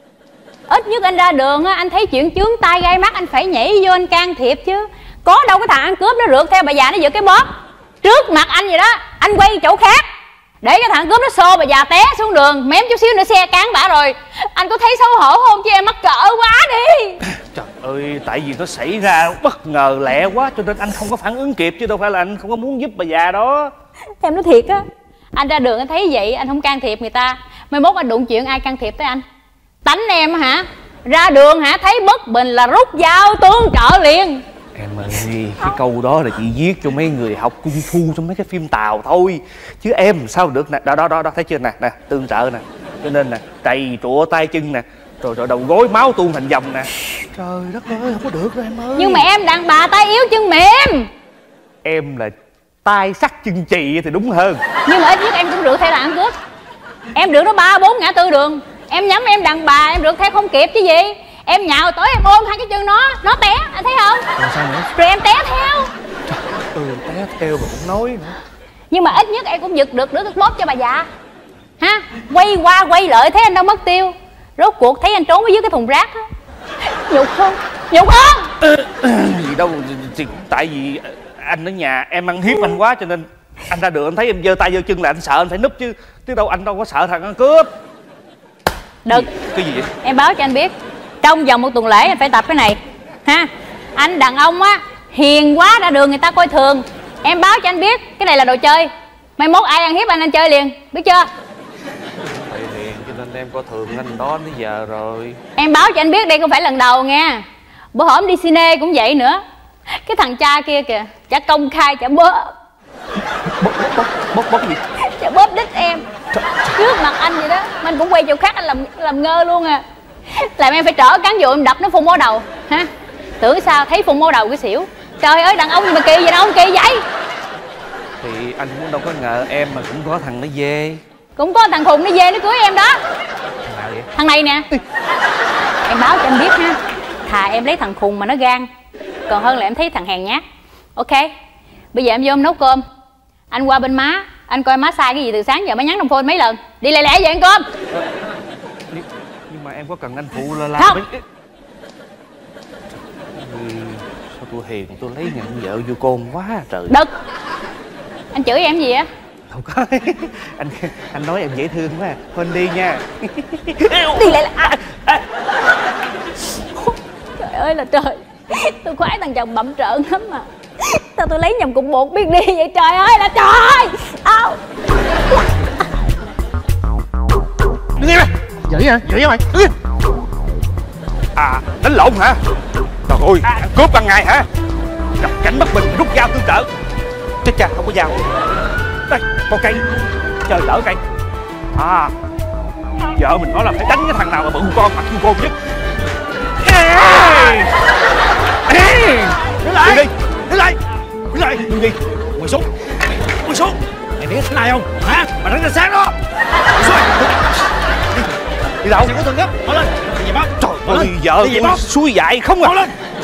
Ít nhất anh ra đường á, anh thấy chuyện chướng tai gai mắt anh phải nhảy vô anh can thiệp chứ. Có đâu cái thằng ăn cướp nó rượt theo bà già nó giật cái bóp trước mặt anh vậy đó, anh quay chỗ khác để cái thằng cướp nó xô bà già té xuống đường, mém chút xíu nữa xe cán bả rồi. Anh có thấy xấu hổ không chứ? Em mắc cỡ quá đi. Trời ơi, tại vì nó xảy ra bất ngờ lẹ quá cho nên anh không có phản ứng kịp, chứ đâu phải là anh không có muốn giúp bà già đó. Em nói thiệt á, anh ra đường anh thấy vậy anh không can thiệp người ta, mai mốt anh đụng chuyện ai can thiệp tới anh? Tánh em hả? Ra đường hả, thấy bất bình là rút dao tương trợ liền. Em ơi, cái câu đó là chị viết cho mấy người học cung phu trong mấy cái phim Tàu thôi, chứ em sao được nè. Đó thấy chưa nè, tương trợ nè. Cho nên nè, trầy trụa tay chân nè, rồi đầu gối máu tuôn thành dòng nè. Trời đất ơi, không có được đâu em ơi. Nhưng mà em đàn bà tay yếu chân mềm. Em là tay sắt chân chì thì đúng hơn. Nhưng mà ít nhất em cũng rượt theo thằng cướp. Em rượt nó 3-4 ngã tư đường, em nhắm em đàn bà em rượt theo không kịp chứ gì. Em nhào tới em ôm hai cái chân nó té, anh thấy không? Rồi sao nữa? Rồi em té theo. Té theo mà cũng nói nữa. Nhưng mà ít nhất em cũng giật được cái bóp cho bà già ha. Quay qua quay lại thấy anh đâu mất tiêu, rốt cuộc thấy anh trốn ở dưới cái thùng rác á. Nhục không? Nhục không? Gì đâu, thì tại vì anh ở nhà em ăn hiếp anh quá cho nên anh ra đường anh thấy em giơ tay giơ chân là anh sợ, anh phải núp chứ đâu anh đâu có sợ thằng ăn cướp. Được. Cái gì vậy? Em báo cho anh biết, trong vòng 1 tuần lễ anh phải tập cái này ha. Anh đàn ông á hiền quá, ra đường người ta coi thường. Em báo cho anh biết, cái này là đồ chơi, mai mốt ai ăn hiếp anh chơi liền, biết chưa? Tại hiền cho nên em coi thường anh đó đến giờ rồi. Em báo cho anh biết đây không phải lần đầu nha. Bữa hổm đi cine cũng vậy nữa. Cái thằng cha kia kìa, chả công khai chả bóp Bóp gì? chả bóp đít em trước mặt anh vậy đó. Mà anh cũng quay chỗ khác anh làm ngơ luôn à. Làm em phải trở cán vụ em đập nó phun máu đầu ha. Tưởng sao thấy phun máu đầu cái xỉu. Trời ơi, đàn ông gì mà kỳ vậy, đâu không kỳ vậy. Thì anh cũng đâu có ngờ em mà cũng có thằng nó dê. Cũng có thằng khùng nó dê nó cưới em đó. Thằng nào vậy? Thằng này nè. Em báo cho anh biết ha, thà em lấy thằng khùng mà nó gan còn hơn là em thấy thằng hèn nhát. Ok, bây giờ em vô em nấu cơm. Anh qua bên má, anh coi má sai cái gì từ sáng giờ mới nhắn trong phone mấy lần. Đi lẹ lẹ về ăn cơm. Nhưng mà em có cần anh phụ là làm không? mấy... Sao tôi hiền tôi lấy nhận vợ vô côn quá trời. Đực. Anh chửi em gì á? Không có. anh nói em dễ thương quá. Thôi anh đi nha. Đi lại là trời ơi là trời, tôi khoái thằng chồng bậm trợn lắm mà. Sao tôi lấy nhầm cục bột biết đi vậy, trời ơi là trời. Ao. Đứng im. Vậy hả? Vậy hả mày? Đứng im. À, đánh lộn hả? Trời ơi, ăn cướp ban ngày hả? Gặp cảnh bất bình rút dao tương trợ. Chết cha, không có dao. Đây, con cây. Chờ đỡ cây. À, vợ mình nói là phải đánh cái thằng nào mà bự con mặt như con nhất. Đứng lại! Đứng lại! Đứng lại! Đứng đi! Quỳ xuống! Quỳ xuống! Mày biết thế này không? Hả? Mày đánh ra sáng đó! Quỳ xuống! Đi đâu? Sẽ có thần gấp! Mở lên! Đi về bác! Trời ơi! Vợ tôi xui dại không à! Mở lên!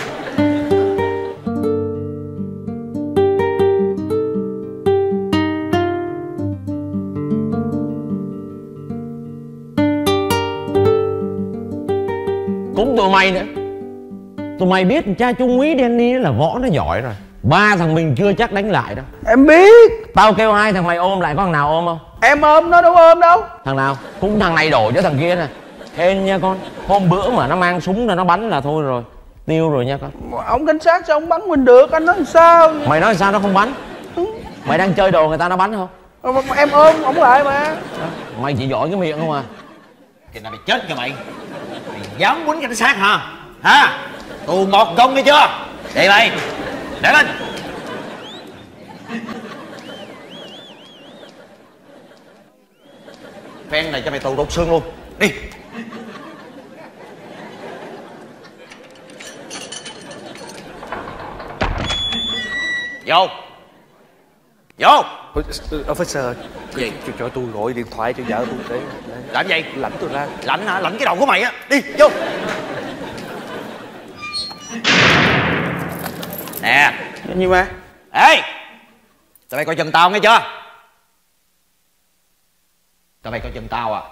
Cũng tụi mày nữa. Tụi mày biết cha Trung úy Danny là võ nó giỏi rồi. Ba thằng mình chưa chắc đánh lại đâu. Em biết. Tao kêu hai thằng mày ôm lại, có thằng nào ôm không? Em ôm nó đâu ôm đâu. Thằng nào? Cũng thằng này đổ cho thằng kia nè. Hên nha con. Hôm bữa mà nó mang súng ra nó bắn là thôi rồi. Tiêu rồi nha con. Ông cảnh sát sao ông bắn mình được? Anh nói làm sao? Mày nói sao nó không bắn? Mày đang chơi đồ người ta nó bắn không? Em ôm ổng lại mà. Mày chỉ giỏi cái miệng không à? Thì nào mày chết cho mày. Mày dám quýnh cảnh sát hả? Hả? Tù một công nghe chưa? Đây mày. Để lên. Phen này cho mày tù đột xương luôn. Đi. Vô. Vô. Officer, gì? Cho tôi gọi điện thoại cho vợ tôi để làm gì? lãnh tôi ra. Lãnh hả? Lãnh cái đầu của mày á. Đi vô. Nè. Nhưng mà Ê, tụi mày coi chừng tao nghe chưa? Tụi mày coi chừng tao à.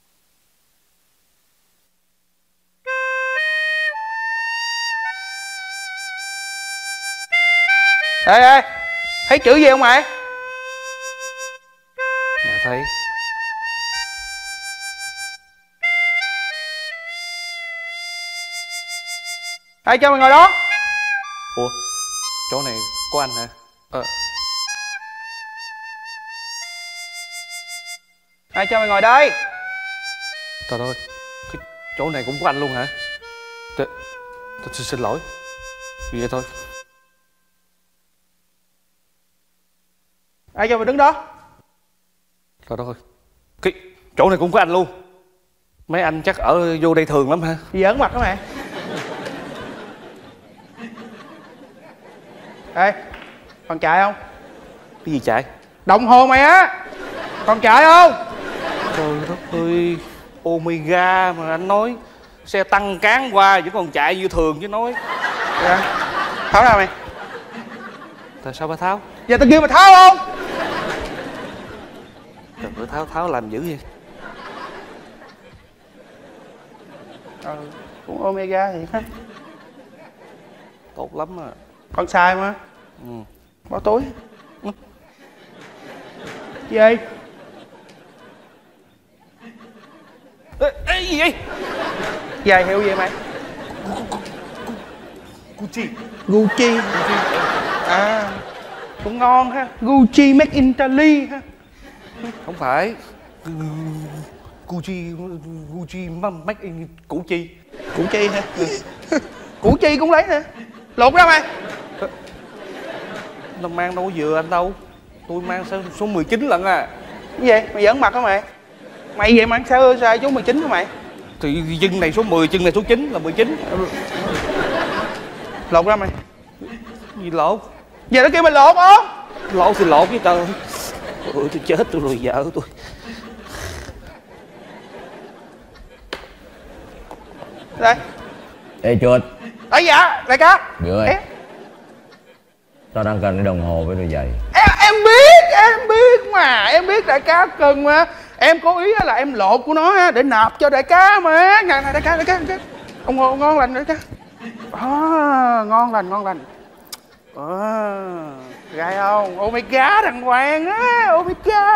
Ê, thấy chữ gì không mày? Dạ thấy. Ai cho mày ngồi đó? Ủa, chỗ này có anh hả? Ai cho mày ngồi đây? Trời ơi, cái chỗ này cũng có anh luôn hả? Tôi xin lỗi. Vì vậy thôi. Ai cho mày đứng đó? Trời đất ơi, cái chỗ này cũng có anh luôn. Mấy anh chắc ở vô đây thường lắm hả? Giỡn mặt đó mày. Ê, còn chạy không? Cái gì chạy? Đồng hồ mày á. Còn chạy không? Trời đất ơi, Omega mà anh nói. Xe tăng cán qua vẫn còn chạy như thường chứ nói. Dạ. Tháo ra mày. Tại sao bà tháo? Giờ tao kêu mày tháo không? Trời ơi, tháo làm dữ vậy? Cũng Omega thì hết. Tốt lắm à. Con sai mà. Ừ. Bỏ túi. Gì? Ê, gì vậy? Giày hiệu gì mày? Gucci. Gucci. À, cũng ngon ha. Gucci made in Italy ha. Không phải. Gucci make in Củ Chi. Củ Chi ha. Củ Chi cũng lấy nè. Lột ra mày. Nó mang đâu có vừa anh đâu. Tôi mang số 19 lận à. Cái gì? Mày giỡn mặt hả mày? Mày vậy mang sai số 19 hả mày? Thì chân này số 10, chân này số 9 là 19. Lột ra mày. Gì lột? Giờ nó kêu mày lột không? Lột thì lột với trời. Ôi tôi chết tôi rồi vợ tôi. Đây. Ê chuột. Ấy dạ, đại ca. Bữa ơi. Tao đang cần cái đồng hồ với đôi giày. Em biết mà. Em biết đại ca cần mà. Em cố ý là em lột của nó ha, để nạp cho đại ca mà. Này đại ca. Ông ngon lành đại ca. Ngon lành. Gai không? Omega đàng hoàng á. Omega.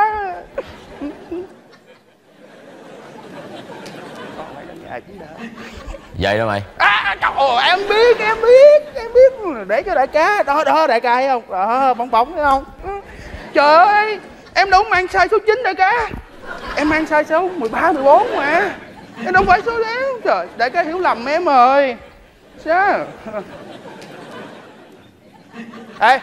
Con mày đang nhà chứ đã. Vậy đó mày. Trời ơi, em biết. Để cho đại ca. Đó đại ca thấy không? Đó, bóng thấy không? Trời ơi, em đâu mang size số 9 đại ca. Em mang size số 13, 14 mà. Em đâu phải số đấy. Trời, đại ca hiểu lầm em rồi. Sao? Ê.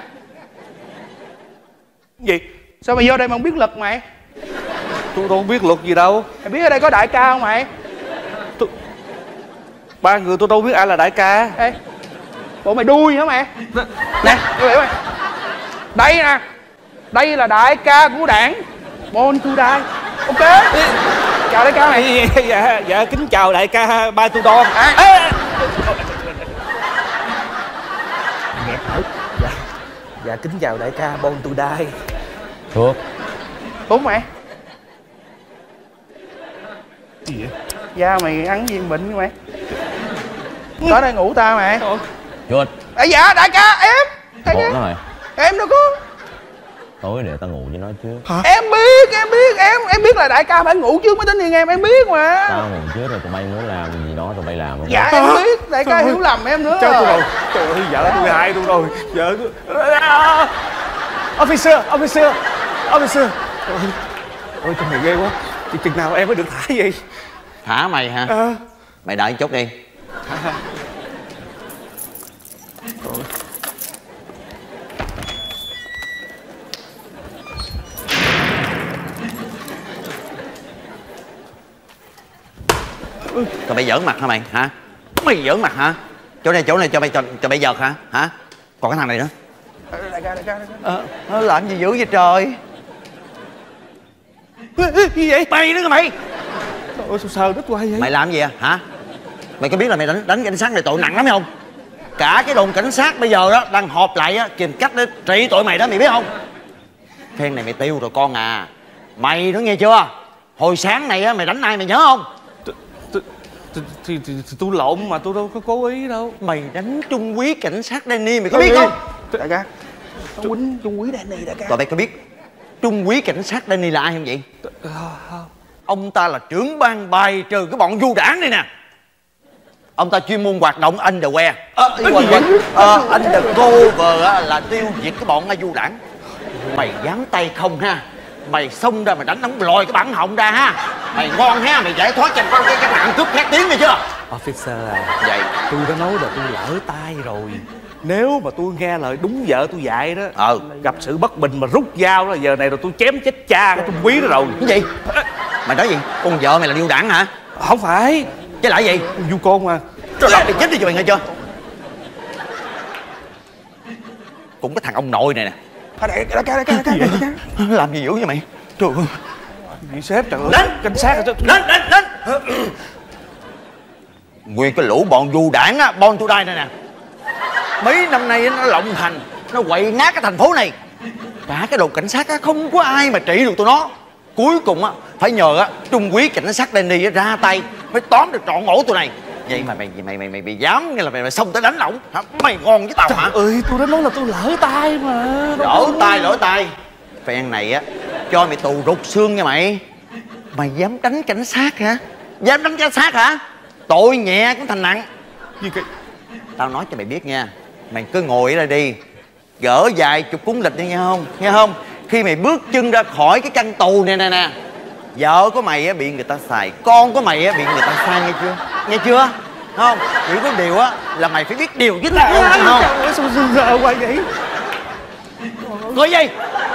Gì? Sao mày vô đây mà không biết lực mày? Tôi đâu biết luật gì đâu. Mày biết ở đây có đại ca không mày? Ba người tôi đâu biết ai là đại ca. Ê, bộ mày đuôi hả mày? Nè, mày mày. Đây nè, đây là đại ca của đảng Born to Die. Ok. Chào đại ca mày. Dạ kính chào đại ca Ba Tu Đon. Nghe thở. Dạ kính chào đại ca Born to Die. Thuốc. Đúng mày. Gì vậy? Da mày ăn viên bệnh mày. Tới đây ngủ ta mày. Chuột. Dạ đại ca em. Một nó rồi. Em đâu có. Tối để tao ngủ với nó chứ. Hả? Em biết là đại ca phải ngủ trước mới tính đi em biết mà. Tao ngủ trước rồi tụi bay muốn làm gì đó tụi bay làm không? Dạ em biết, đại ca hiểu lầm em nữa. Trời ơi, vợ tôi hại tôi rồi. Vợ tôi. Officer. Ôi con này ghê quá. Chừng nào em mới được thả vậy? Thả mày hả? Mày đợi chút đi. Tụi bay giỡn mặt hả mày? Hả? Mày giỡn mặt hả? Chỗ này cho bay giật hả? Hả? Còn cái thằng này nữa. Đại ca. Nó làm gì dữ vậy trời? Gì vậy? Bay nữa kìa mày. Ôi sao sờ đứt quay vậy? Mày làm gì à? Hả? Mày có biết là mày đánh cảnh sát này tội nặng lắm không? Cả cái đồn cảnh sát bây giờ đó đang họp lại á, tìm cách để trị tội mày đó, mày biết không? Phen này mày tiêu rồi con à. Mày nó nghe chưa? Hồi sáng này á mày đánh ai mày nhớ không? Thì tôi lộn mà tôi đâu có cố ý đâu. Mày đánh trung úy cảnh sát Danny mày có biết không? Đại ca. Trung úy Danny đại ca. Tụi bay có biết trung úy cảnh sát Danny là ai không vậy? Ông ta là trưởng ban bài trừ cái bọn du đảng này nè. Ông ta chuyên môn hoạt động underwear. Undercover là tiêu diệt cái bọn du đảng. Mày dám tay không ha? Mày xông ra mày đánh ống lòi cái bản họng ra ha. Mày ngon ha, mày giải thoát cho cái thằng cướp khét tiếng này chưa? Officer à, vậy tôi đã nói là tôi lỡ tay rồi. Nếu mà tôi nghe lời đúng vợ tôi dạy đó, gặp sự bất bình mà rút dao đó, giờ này rồi tôi chém chết cha cái trung úy đó rồi. Cái gì? Mày nói gì? Con vợ mày là điêu đảng hả? Không phải. Chứ lại gì? Du Côn mà. Trời ơi, mày chết đi cho mày nghe chưa? Cũng cái thằng ông nội này nè. Đại ca. Làm gì dữ vậy mày? Trời ơi. Mày sếp trời ơi. Cảnh sát rồi. Đến. Nguyên cái lũ bọn du đảng á, Born to Die này nè. Mấy năm nay nó lộng hành, nó quậy nát cái thành phố này. Cả cái đồn cảnh sát á, không có ai mà trị được tụi nó. Cuối cùng á, phải nhờ á trung úy cảnh sát Danny ra tay mới tóm được trọn ổ tụi này. Vậy mà mày bị dám nghe là mày xông tới đánh ổng hả? Mày ngon với tao hả? Tôi đã nói là tôi lỡ tay mà. Lỡ tay. Phen này á cho mày tù rụt xương nha mày. Mày dám đánh cảnh sát hả? Dám đánh cảnh sát hả? Tội nhẹ cũng thành nặng. Gì cái... Tao nói cho mày biết nha. Mày cứ ngồi ở đây đi, gỡ vài chục cuốn lịch đi nghe không? Nghe không? Khi mày bước chân ra khỏi cái căn tù này nè, vợ của mày á bị người ta xài, con của mày á bị người ta sai, nghe chưa? Nghe chưa? Không? Chỉ có điều á là mày phải biết điều với tao không? Sao giờ quay vậy? Coi gì?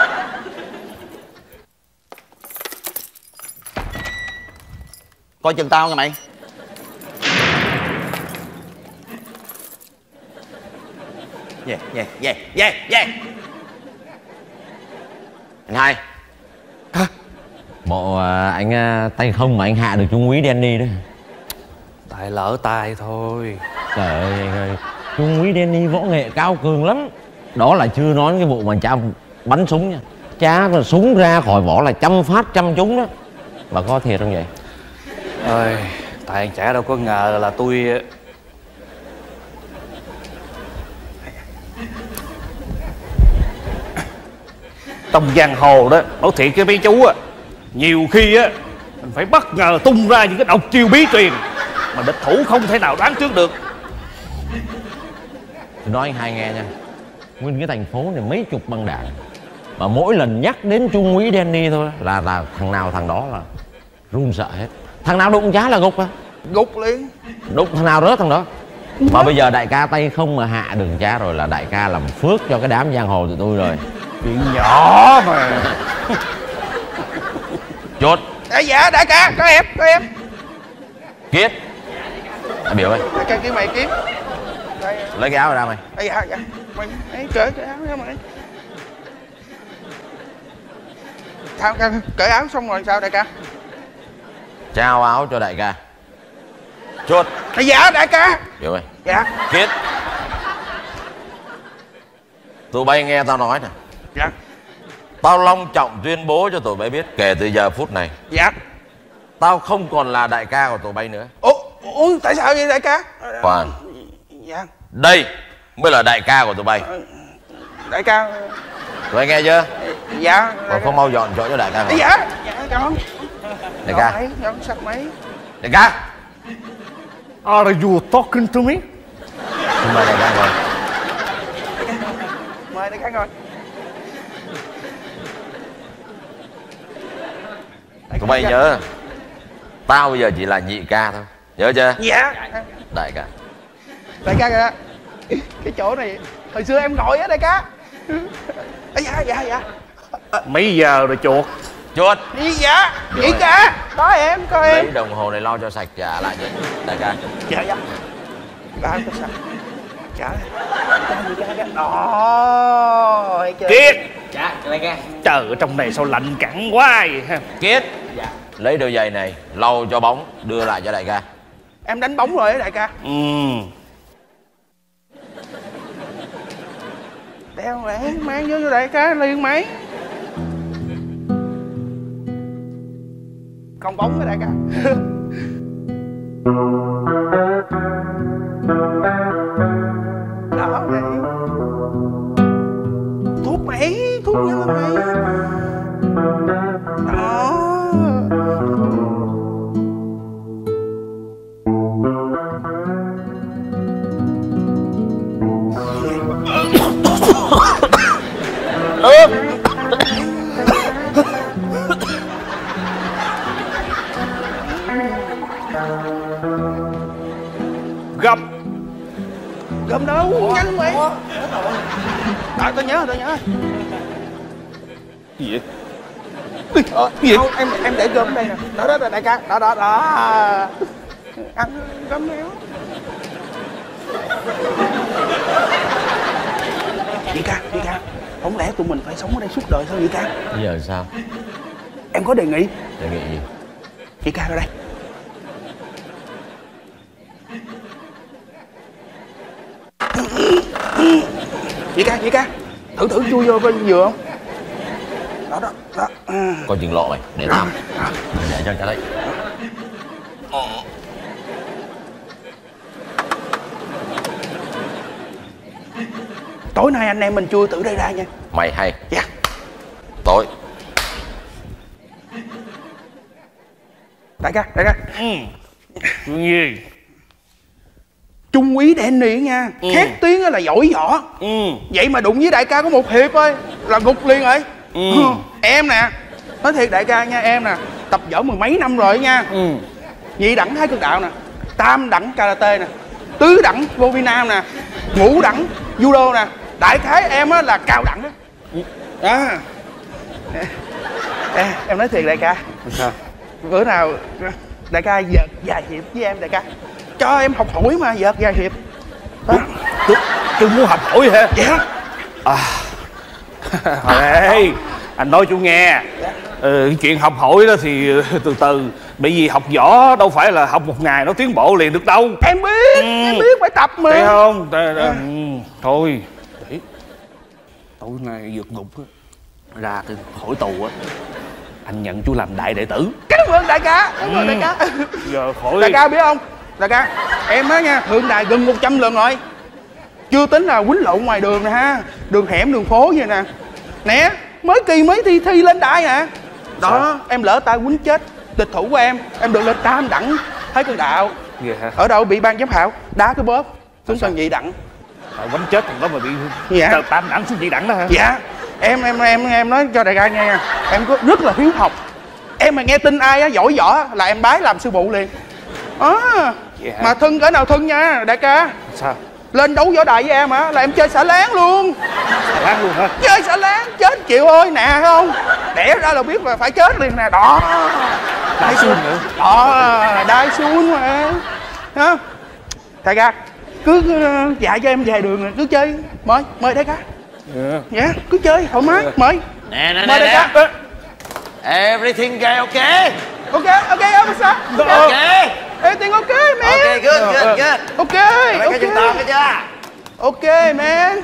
Coi chừng tao nha mày. Yeah. Anh hai. Hả? Bộ anh tay không mà anh hạ được trung úy Danny đó. Tại lỡ tay thôi. Trời ơi anh ơi, trung úy Danny võ nghệ cao cường lắm. Đó là chưa nói cái vụ mà cha bắn súng nha. Cha mà súng ra khỏi vỏ là trăm phát trăm trúng đó. Mà có thiệt không vậy? Ơi, tại anh chả đâu có ngờ là tôi... Trong giang hồ đó, nói thiệt với mấy chú á, nhiều khi á mình phải bất ngờ tung ra những cái độc chiêu bí truyền mà địch thủ không thể nào đoán trước được. Tôi nói anh hai nghe nha, nguyên cái thành phố này mấy chục băng đảng, mà mỗi lần nhắc đến trung úy Danny thôi là thằng nào thằng đó là run sợ hết. Thằng nào đụng giá là gục á, Gục liền. đụng thằng nào rớt thằng đó. Mà bây giờ đại ca tay không mà hạ đường cha rồi là đại ca làm phước cho cái đám giang hồ tụi tôi rồi. Chuyện nhỏ mà. Chốt. Dạ đại ca, có em. Kiết. Biểu ơi. Đại ca kêu mày kiếm. Đây. Lấy cái áo ra mày. Dạ. Mày cởi cái áo ra mày. Sao cởi áo xong rồi sao đại ca? Trao áo cho đại ca. Chuột. Dạ đại ca. Biểu ơi. Dạ. Kiết. Tụi bay nghe tao nói nè. Dạ. Tao long trọng tuyên bố cho tụi bay biết kể từ giờ phút này. Dạ. Tao không còn là đại ca của tụi bay nữa. Ủa tại sao vậy đại ca? Khoan. Dạ. Đây mới là đại ca của tụi bay. Đại ca. Tụi bay nghe chưa? Dạ. Còn không mau dọn chỗ cho đại ca ngồi. Dạ. Dạ con. Đại ca. Dọn sạch mấy. Đại ca. Are you talking to me? Xin mời đại ca ngồi. Mời đại ca ngồi. Tụi bay nhớ, tao bây giờ chỉ là nhị ca thôi, nhớ chưa? Dạ. Đại ca. Đại ca kìa, cái chỗ này hồi xưa em ngồi á đại ca. Dạ. Mấy giờ rồi chuột? Chuột. Dạ. Nhị ca. Có em. Lấy đồng hồ này lau cho sạch trả lại cho đại ca. Dạ. Lau cho sạch. Trả lại. Đó. Kiệt. Dạ đại ca. Trời ở trong này sao lạnh cẳng quá vậy ha. Kiết. Dạ. Lấy đôi giày này lau cho bóng đưa lại cho đại ca. Em đánh bóng rồi á đại ca. Đeo lẹ mang vô cho đại ca liền mày. Còn bóng với đại ca. Đó mày. Thuốc mày, thuốc nha mày. Đó. Gầm đâu nhanh mày. Tao nhớ. Gì vậy? Gì vậy? Em để gom ở đây nè. Đó đại ca. Đó. Ăn gom đéo. Chị ca. Không lẽ tụi mình phải sống ở đây suốt đời sao vậy ca? Bây giờ sao? Em có đề nghị. Đề nghị gì? Chị ca ra đây. Chị ca. Thử chui vô coi vừa không? Đó. Coi chừng lộ mày, để tao. Để cho đấy. Tối nay anh em mình chui từ đây ra nha. Mày hay. Dạ. Tối. Đại ca. Gì? Trung úy Danny nha. Khét tiếng là giỏi võ. Vậy mà đụng với đại ca có một hiệp thôi là gục liền rồi. Em nè, nói thiệt đại ca nha, em nè tập võ mười mấy năm rồi nha. Nhị đẳng Thái Cực Đạo nè, tam đẳng karate nè, tứ đẳng vô Việt Nam nè, ngũ đẳng judo nè, đại khái em á là cao đẳng đó. Em nói thiệt đại ca. Sao? Bữa nào đại ca vợt vài hiệp với em đại ca, cho em học hỏi mà vợt vài hiệp. Chú muốn học hỏi hả? Dạ. Ê, anh nói chú nghe. Cái chuyện học hỏi đó thì từ từ. Bởi vì học võ đâu phải là học một ngày nó tiến bộ liền được đâu. Em biết phải tập mà. Thấy không? Thôi để tối nay vượt ngục á, ra từ khỏi tù á, anh nhận chú làm đại đệ tử. Cảm ơn đại ca. Giờ khỏi. Đại ca biết không? Đại ca, em á nha, thượng đài gần 100 lần rồi. Chưa tính là quýnh lộn ngoài đường nè ha, đường hẻm đường phố vậy nè. Nè, mới thi lên đài nè. Đó. Sao? Em lỡ tay quýnh chết địch thủ của em được lên tam đẳng Thái Cực Đạo. Vậy hả? Ở đâu bị ban giám khảo đá cái bóp xuống tầng nhị đẳng. Quánh chết thằng đó mà bị. Dạ. Tam đẳng xuống nhị đẳng đó hả? Dạ. Em nói cho đại ca nghe nha, em có rất là hiếu học. Em mà nghe tin ai á giỏi võ là em bái làm sư phụ liền. Mà thân cỡ nào thân nha đại ca. Sao? Lên đấu võ đài với em á là em chơi xả láng luôn. Xả láng luôn hả? Chơi xả láng chết chịu ơi nè, thấy không? Đẻ ra là biết là phải chết liền nè. Đó. Đai xun nữa. Đó, đai xun mà. Hả? Đại ca cứ dạy cho em về đường này, cứ chơi. Mời đại ca. Dạ cứ chơi thoải mái, mời. Nè Mời đại ca. Everything okay? Okay officer. Okay. Everything okay man. Okay, good. Okay. Cái chân to cái chưa? Okay man.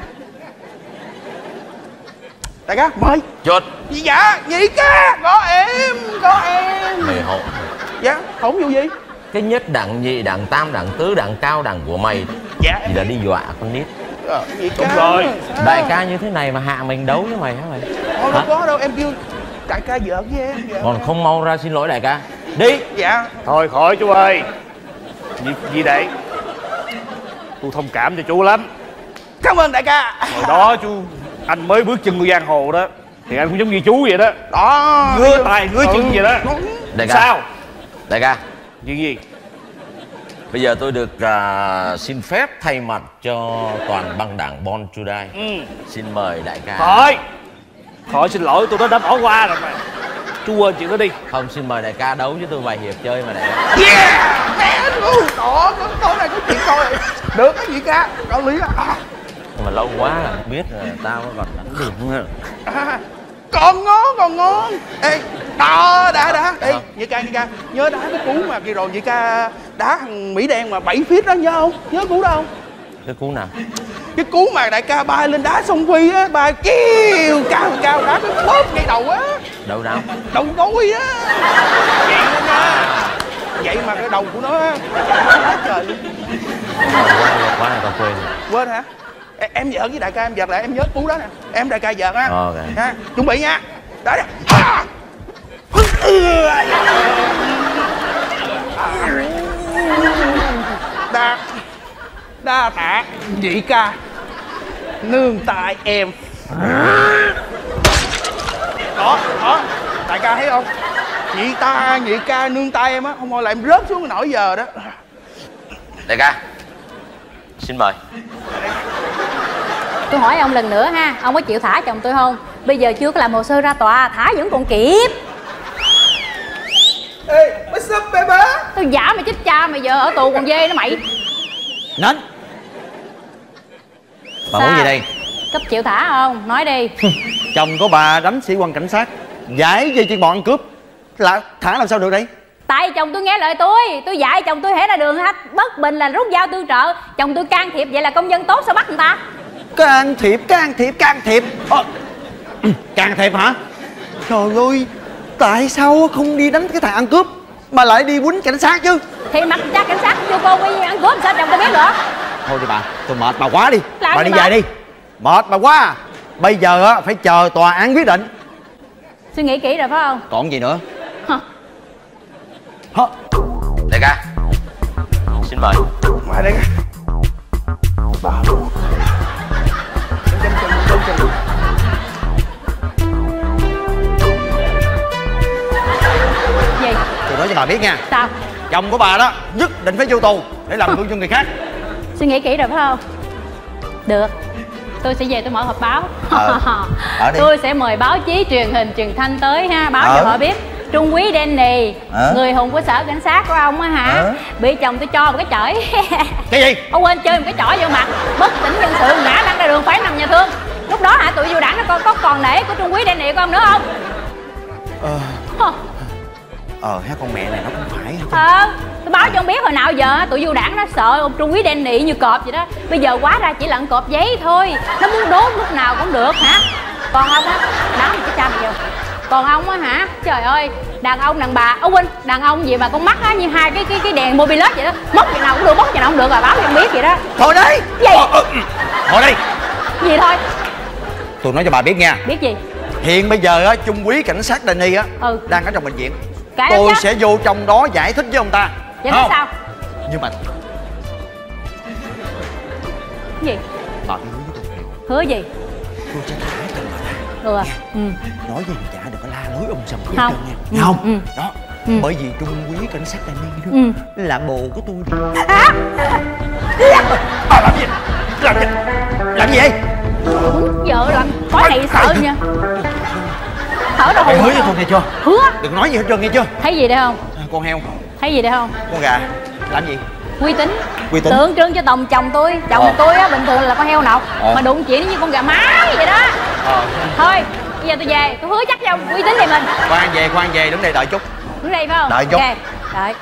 Đại ca mời. Chốt. Dạ nhị ca có em. Mày hồn. Dạ không vụ gì. Cái nhất đẳng, nhị đẳng, tam đẳng, tứ đẳng, cao đẳng của mày dạ thì là đi dọa con nít. Nhị ca. Đúng rồi. Sao? Đại ca như thế này mà hạ mình đấu với mày hả mày? Thôi đâu có đâu, em kêu đại ca giỡn với em. Còn không mau ra xin lỗi đại ca. Đi. Dạ. Thôi khỏi chú ơi. Gì đấy? Tôi thông cảm cho chú lắm. Cảm ơn đại ca. Hồi đó chú anh mới bước chân vào giang hồ đó thì anh cũng giống như chú vậy đó. Đó. Ngứa tay ngứa chân vậy đó. Đại ca. Sao? Đại ca. Chuyện gì? Bây giờ tôi được xin phép thay mặt cho toàn băng đảng Bon Chudai. Xin mời đại ca. Thôi xin lỗi, tôi đã bỏ qua rồi mà. Chú quên chuyện đó đi. Không, xin mời đại ca đấu với tôi vài hiệp chơi mà đại ca. Yeah man. Đó tối nay có chuyện coi. Được cái gì ca, có lý á. Nhưng mà lâu quá là biết rồi, tao còn đánh được không? Còn ngon. Ê, đó đã. Ê, nhị ca, nhớ đá cái cú mà kia rồi nhị ca đá thằng Mỹ đen mà 7 feet đó nhớ không? Nhớ cú đó không? Cái cú nào? Cái cú mà đại ca bay lên đá sông Phi á, bay kêu cao đá cái bóp ngay đầu á. Đâu nào? Đầu gối á. Vậy đó nha. Vậy mà cái đầu của nó á, quá trời luôn. Quá là tao quên. Quên hả? Em giỡn với đại ca, em giật lại em nhớ cú đó nè. Em đại ca giỡn á. Ok. Ha, chuẩn bị nha. Đó nè. Đa tạ nhị ca nương tay em. Đó đại ca thấy không, nhị ca nương tay em á, không thôi là em rớt xuống nổi giờ đó. Đại ca, xin mời. Tôi hỏi ông lần nữa ha, ông có chịu thả chồng tôi không? Bây giờ chưa có làm hồ sơ ra tòa, thả vẫn còn kịp. Ê, what's up baby? Tôi giả mày chết cha mày, giờ ở tù còn dê nữa mày. Nín. Bà muốn gì đây? Cấp chịu thả không? Nói đi. Chồng của bà đánh sĩ quan cảnh sát, giải dây chuyện bọn ăn cướp, là thả làm sao được đây? Tại chồng tôi nghe lời tôi dạy chồng tôi hễ ra đường hết bất bình là rút dao tương trợ. Chồng tôi can thiệp, vậy là công dân tốt sao bắt người ta? Can thiệp can thiệp hả? Trời ơi, tại sao không đi đánh cái thằng ăn cướp mà lại đi quýnh cảnh sát chứ? Thì mặt cha cảnh sát chưa cô đi ăn cướp sao chồng tôi biết nữa? Thôi đi bà, tôi mệt bà quá đi. Làm Bà gì đi bà? về đi. Mệt bà quá. Bây giờ á phải chờ tòa án quyết định. Suy nghĩ kỹ rồi phải không? Còn gì nữa? Hả? Đại ca, xin mời. Mời đại ca. Bà Gì? Tôi nói cho bà biết nha. Sao? Chồng của bà đó nhất định phải vô tù để làm gương cho người khác. Suy nghĩ kỹ rồi phải không? Được, tôi sẽ về tôi mở họp báo. Tôi sẽ mời báo chí, truyền hình, truyền thanh tới ha, báo cho họ biết Trung úy Danny, người hùng của sở cảnh sát của ông á hả, bị chồng tôi cho một cái chổi. Cái gì? Ông quên chơi một cái chổi vô mặt, bất tỉnh nhân sự, ngã lăn ra đường phải nằm nhà thương. Lúc đó hả, tụi vô đảng nó có còn nể của Trung úy Danny của ông nữa không? Ha, con mẹ này nó cũng phải. Tôi báo cho ông biết hồi nào giờ tụi vô đảng nó sợ ông Trung úy Danny như cọp vậy đó. Bây giờ quá ra chỉ là con cọp giấy thôi, nó muốn đốt lúc nào cũng được hả. Còn ông á, đám cái cha mày vô. Còn ông á hả, trời ơi, đàn ông đàn bà, Huynh, đàn ông gì mà con mắt á như hai cái đèn mobilet vậy đó, móc cái nào cũng được, móc cái nào cũng được, rồi báo cho ông biết vậy đó. Thôi đấy. Gì? Thôi đi. Gì thôi? Tôi nói cho bà biết nha. Biết gì? Hiện bây giờ á, Trung úy cảnh sát Danny á đang ở trong bệnh viện. Tôi sẽ vô trong đó giải thích với ông ta. Vậy nói sao? Nhưng mà gì? bà phải hứa với tôi. Hứa gì? Tôi sẽ thả chồng bà ta. Được à? Nói với thằng chả đừng có la lối sầm gì không nha. Không. Đó. Bởi vì Trung úy cảnh sát Danny đó là bồ của tôi. Làm gì? Làm gì vậy? Vợ làm có này sợ nha. Thở đâu. Mày hứa với tôi nghe chưa? Hứa. Đừng nói gì hết trơn nghe chưa? Thấy gì đây không? Con heo. Thấy gì đây không? Con gà. Làm gì? Uy tín. Uy tín. Tượng trưng cho chồng tôi. Chồng tôi á bình thường là con heo nọc, mà đụng chuyện như con gà mái vậy đó. Thôi bây giờ tôi về, tôi hứa chắc cho uy tín này mình. Khoan về, đứng đây đợi chút. Đứng đây phải không? Đợi chút. Ok, đợi.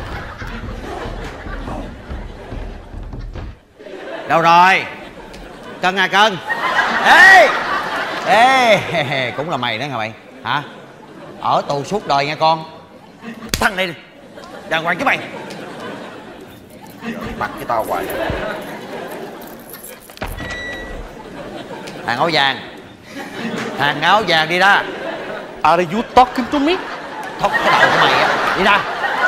Đâu rồi? Cân à Cân. Ê, cũng là mày đó hả mày? Hả? Ở tù suốt đời nha con. Thằng này đàng hoàng chứ mày. Bắt cái tao hoài. Thằng áo vàng đi ra. Are you talking to me? Thóc cái đầu của mày á. Đi ra.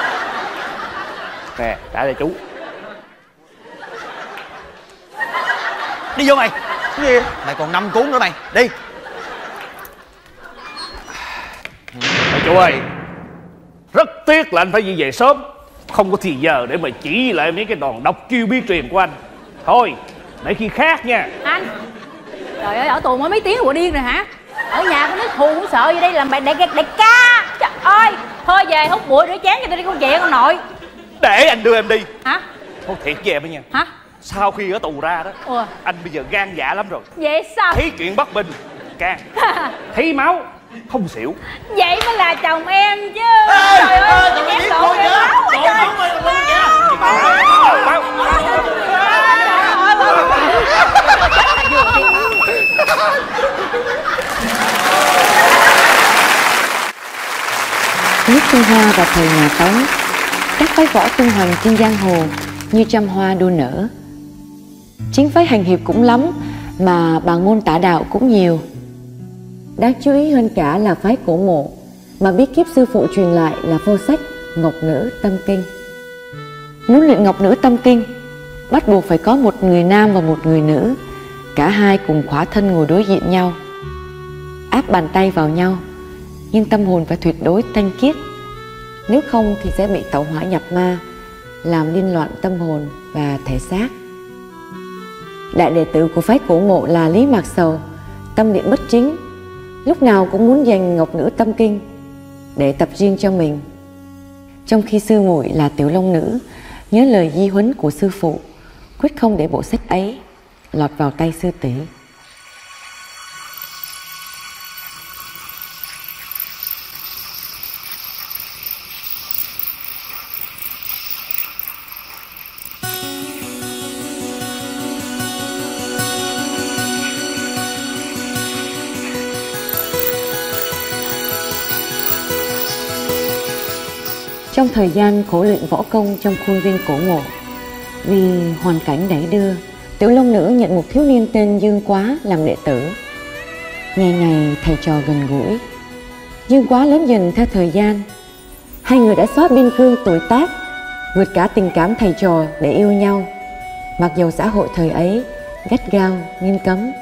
Nè, trả lại chú. Đi vô mày. Cái gì? Mày còn 5 cuốn nữa mày. Đi. Chú ơi, rất tiếc là anh phải đi về sớm, không có thì giờ để mà chỉ lại mấy cái đòn độc chiêu bí truyền của anh. Thôi, để khi khác nha. Anh, trời ơi, ở tù mới mấy tiếng bộ điên rồi hả? Ở nhà có nói thù cũng sợ gì đây, làm đại ca. Trời ơi, thôi về hút bụi rửa chén cho tôi đi con chị con nội. Để anh đưa em đi. Hả? Thôi thiệt với em đó nha. Hả? Sau khi ở tù ra đó, anh bây giờ gan dạ lắm rồi. Vậy sao? Thấy chuyện bất bình can, thấy máu không xỉu. Vậy mới là chồng em chứ. Trời ơi, cái chén đổ cái máu quá trời. Lúc Trung Hoa và thời nhà Tống, các phái võ tung hoành trên giang hồ như trăm hoa đua nở. Chính phái hành hiệp cũng lắm, mà bà ngôn tả đạo cũng nhiều. Đáng chú ý hơn cả là phái Cổ Mộ, mà bí kíp sư phụ truyền lại là vô sách Ngọc Nữ Tâm Kinh. Muốn luyện Ngọc Nữ Tâm Kinh, bắt buộc phải có một người nam và một người nữ, cả hai cùng khỏa thân ngồi đối diện nhau, áp bàn tay vào nhau, nhưng tâm hồn phải tuyệt đối thanh khiết, nếu không thì sẽ bị tẩu hỏa nhập ma, làm liên loạn tâm hồn và thể xác. Đại đệ tử của phái Cổ Mộ là Lý Mạc Sầu, tâm địa bất chính, lúc nào cũng muốn giành Ngọc Nữ Tâm Kinh để tập riêng cho mình, trong khi sư muội là Tiểu Long Nữ nhớ lời di huấn của sư phụ, quyết không để bộ sách ấy lọt vào tay sư tỷ. Trong thời gian khổ luyện võ công trong khuôn viên Cổ Mộ, vì hoàn cảnh đẩy đưa, Tiểu Long Nữ nhận một thiếu niên tên Dương Quá làm đệ tử. Ngày ngày thầy trò gần gũi, Dương Quá lớn dần theo thời gian. Hai người đã xóa biên cương tuổi tác, vượt cả tình cảm thầy trò để yêu nhau, mặc dầu xã hội thời ấy gắt gao nghiêm cấm.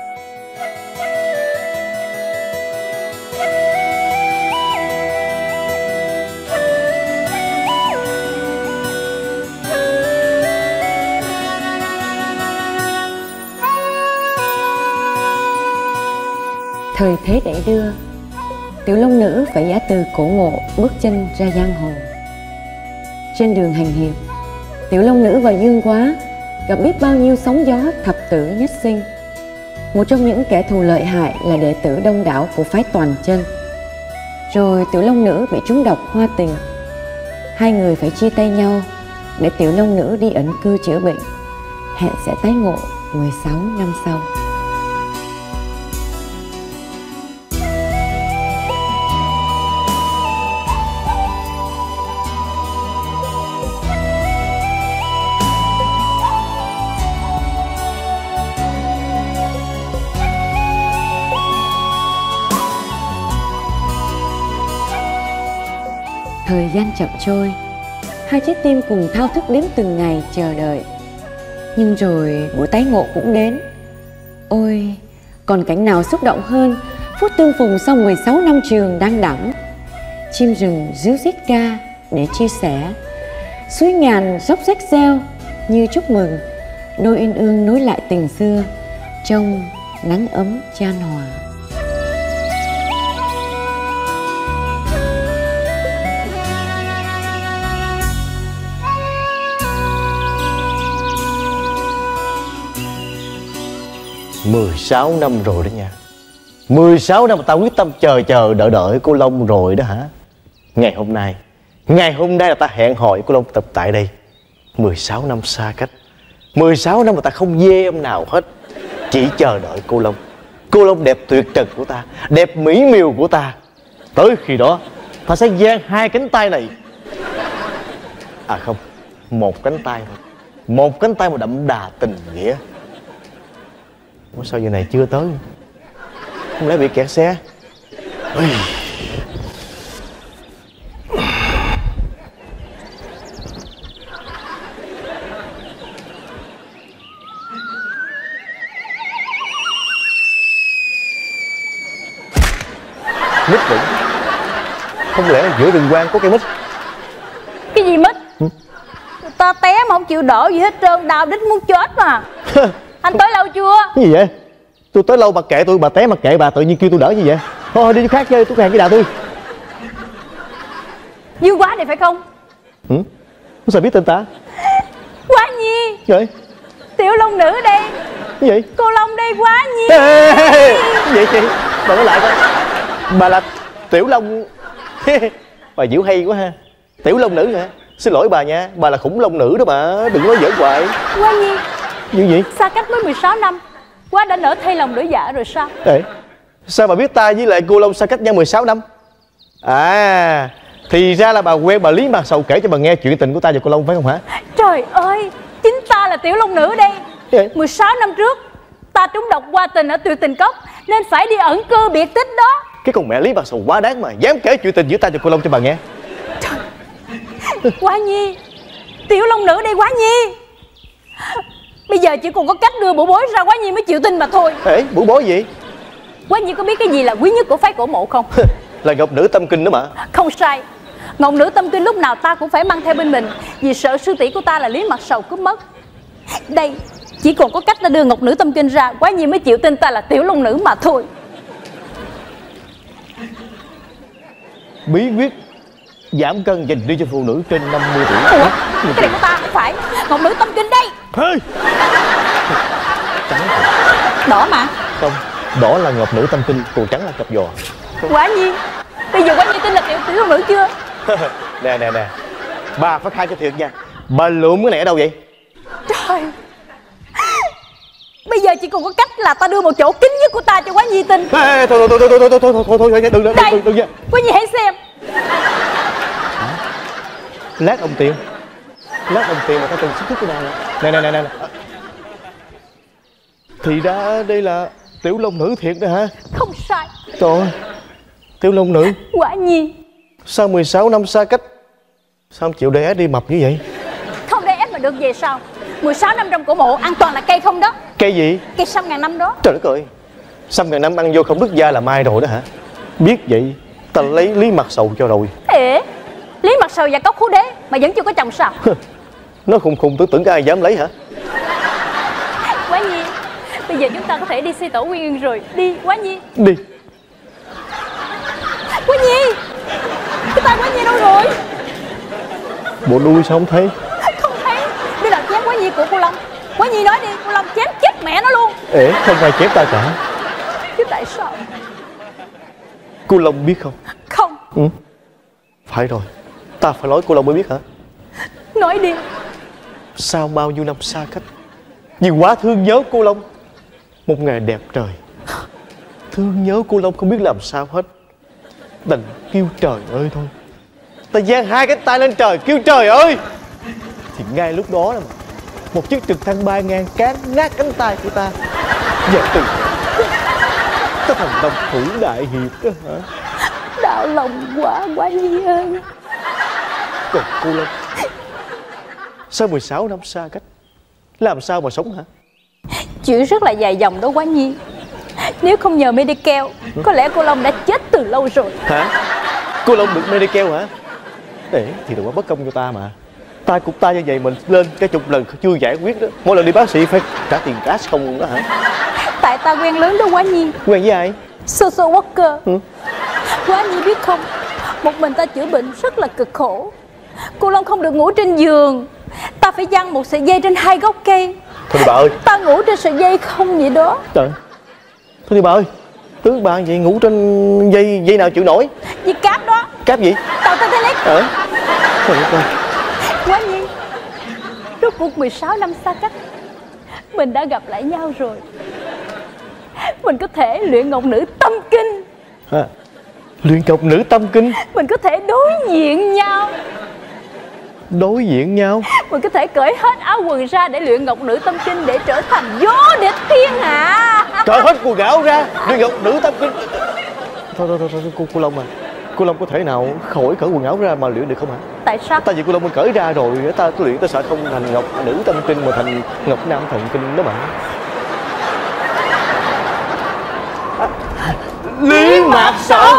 Thời thế đẩy đưa, Tiểu Long Nữ phải giả từ Cổ Mộ bước chân ra giang hồ. Trên đường hành hiệp, Tiểu Long Nữ và Dương Quá gặp biết bao nhiêu sóng gió thập tử nhất sinh. Một trong những kẻ thù lợi hại là đệ tử đông đảo của phái Toàn Chân. Rồi Tiểu Long Nữ bị trúng độc hoa tình. Hai người phải chia tay nhau để Tiểu Long Nữ đi ẩn cư chữa bệnh. Hẹn sẽ tái ngộ 16 năm sau. Thời gian chậm trôi, hai trái tim cùng thao thức đếm từng ngày chờ đợi. Nhưng rồi buổi tái ngộ cũng đến. Ôi, còn cảnh nào xúc động hơn phút tương phùng sau 16 năm trường đang đẳng. Chim rừng ríu rít ca để chia sẻ, suối ngàn róc rách reo như chúc mừng đôi uyên ương nối lại tình xưa trong nắng ấm chan hòa. 16 năm rồi đó nha. 16 năm mà tao quyết tâm chờ đợi cô Long rồi đó hả? Ngày hôm nay là ta hẹn hò với cô Long tập tại đây. 16 năm xa cách, 16 năm mà ta không dê ông nào hết, chỉ chờ đợi cô Long. Cô Long đẹp tuyệt trần của ta, đẹp mỹ miều của ta. Tới khi đó ta sẽ dang hai cánh tay này. À không, một cánh tay thôi. Một cánh tay mà đậm đà tình nghĩa. Ủa sao giờ này chưa tới? Không lẽ bị kẹt xe? Mít vậy? Không lẽ giữa rừng quang có cây mít? Cái gì mít? Ta té mà không chịu đổ gì hết trơn, đau đít muốn chết mà. Anh tới lâu chưa? Cái gì vậy? Tôi tới lâu bà kệ tôi, bà té mà kệ bà, tự nhiên kêu tôi đỡ gì vậy? Thôi đi chỗ khác chơi, tôi hẹn cái đà tôi. Như Quá này phải không? Sao biết tên ta? Quá Nhi. Vậy? Tiểu Long Nữ đây. Cái gì? Cô Long đây Quá Nhi. Cái gì chị? Bà nói lại coi. Bà là Tiểu Long. Bà diễu hay quá ha. Tiểu Long Nữ hả? Xin lỗi bà nha, bà là Khủng Long Nữ đó bà, đừng nói giỡn hoài. Quá Nhi. Như gì? Xa cách mới 16 năm, Quá đã nỡ thay lòng đổi dạ rồi sao? Ê, sao bà biết ta với lại cô Long xa cách nhau 16 năm? À, thì ra là bà quen bà Lý Mạc Sầu kể cho bà nghe chuyện tình của ta và cô Long phải không hả? Trời ơi, chính ta là Tiểu Long Nữ đây. 16 năm trước ta trúng độc qua tình ở Tuyệt Tình Cốc nên phải đi ẩn cư biệt tích đó. Cái con mẹ Lý Mạc Sầu quá đáng mà dám kể chuyện tình giữa ta và cô Long cho bà nghe. Quá Nhi, Tiểu Long Nữ đây Quá Nhi. Bây giờ chỉ còn có cách đưa Bửu Bối ra Quá Nhi mới chịu tin mà thôi. Ê, Bửu Bối gì? Quá Nhi có biết cái gì là quý nhất của phái cổ mộ không? Là Ngọc Nữ Tâm Kinh đó mà. Không sai. Ngọc Nữ Tâm Kinh lúc nào ta cũng phải mang theo bên mình, vì sợ sư tỷ của ta là Lý Mạc Sầu cướp mất. Đây, chỉ còn có cách ta đưa Ngọc Nữ Tâm Kinh ra, Quá Nhi mới chịu tin ta là Tiểu Long Nữ mà thôi. Bí quyết giảm cân dành riêng cho phụ nữ trên 50 tuổi. Ủa, cái này của ta không phải. Ngọc Nữ Tâm Kinh đây. Hey. Trắng đỏ mà. Không, đỏ là Ngọc Nữ Tâm Kinh, còn trắng là cặp giò. Quả nhiên. Bây giờ Quá Nhi tin là Tiểu Long Nữ chưa? Nè, bà phải khai cho thiệt nha. Bà lượm cái này ở đâu vậy? Trời, bây giờ chỉ còn có cách là ta đưa một chỗ kín nhất của ta cho Quá Nhi tin. Thôi, đừng nha. Quá Nhi hãy xem. Lát ông Tiền mà ta cần sức của bà nè. Thì ra đây là Tiểu Long Nữ thiệt đó hả? Không sai. Trời ơi, Tiểu Long Nữ. Quả Nhi. Sao 16 năm xa cách, sao không chịu để ép đi mập như vậy? Không để ép mà được về sao? 16 năm trong cổ mộ an toàn là cây không đó. Cây gì? Cây sâm ngàn năm đó. Trời đất ơi, sâm ngàn năm ăn vô không đứt da là mai rồi đó hả? Biết vậy ta lấy Lý Mạc Sầu cho rồi. Ê, Lý Mạc Sầu và Cốc Khú Đế mà vẫn chưa có chồng sao? Nó khùng tưởng có ai dám lấy hả? Quá Nhi, bây giờ chúng ta có thể đi xây tổ Nguyên Yên rồi. Đi Quá Nhi. Đi. Quá Nhi, cái tay Quá Nhi đâu rồi? Bộ đuôi sao không thấy? Không thấy. Đây là chém Quá Nhi của cô Long. Quá Nhi nói đi, cô Long chém chết mẹ nó luôn. Ê, không ai chém ta cả. Chứ tại sao? Cô Long biết không? Không. Ừ. Phải rồi, ta phải nói cô Long mới biết hả? Nói đi. Sau bao nhiêu năm xa cách, vì quá thương nhớ cô Long, một ngày đẹp trời, thương nhớ cô Long không biết làm sao hết, đành kêu trời ơi thôi. Ta giang hai cái tay lên trời kêu trời ơi, thì ngay lúc đó là một chiếc trực thăng bay ngang cán nát cánh tay của ta. Và từ ta thành Long Thủ đại hiệp đó hả? Đạo lòng quá Quá Nhi ơi. Còn cô Long, sau 16 năm xa cách, làm sao mà sống hả? Chuyện rất là dài dòng đó Quá Nhi. Nếu không nhờ Medical, có lẽ cô Long đã chết từ lâu rồi. Hả? Cô Long được Medical hả? Để thì đừng có bất công cho ta mà. Ta cục ta như vậy mình lên cái chục lần chưa giải quyết đó. Mỗi lần đi bác sĩ phải trả tiền cash không luôn đó hả? Tại ta quen lớn đó Quá Nhi. Quen với ai? Social worker. Quá Nhi biết không, một mình ta chữa bệnh rất là cực khổ. Cô Long không được ngủ trên giường, ta phải giăng một sợi dây trên hai gốc cây, Thôi đi bà ơi. Ta ngủ trên sợi dây không vậy đó. Trời. Thôi đi bà ơi. Tướng bà vậy ngủ trên dây nào chịu nổi. Dây cáp đó. Cáp gì? Tàu Titanic. Trời ơi. Quá nhiên, rốt cuộc 16 năm xa cách, mình đã gặp lại nhau rồi. Mình có thể luyện ngọc nữ tâm kinh. Luyện ngọc nữ tâm kinh. Mình có thể đối diện nhau. Đối diện nhau. Mình có thể cởi hết áo quần ra để luyện ngọc nữ tâm kinh, để trở thành vô địch thiên hạ. Cởi hết quần áo ra luyện ngọc nữ tâm kinh. Thôi cô Long à, cô Long có thể nào khỏi cởi quần áo ra mà luyện được không hả? Tại sao? Tại vì cô Long mình cởi ra rồi ta luyện ta sợ không thành ngọc nữ tâm kinh mà thành ngọc nam thần kinh đó bạn. Lý Mạc Sầu.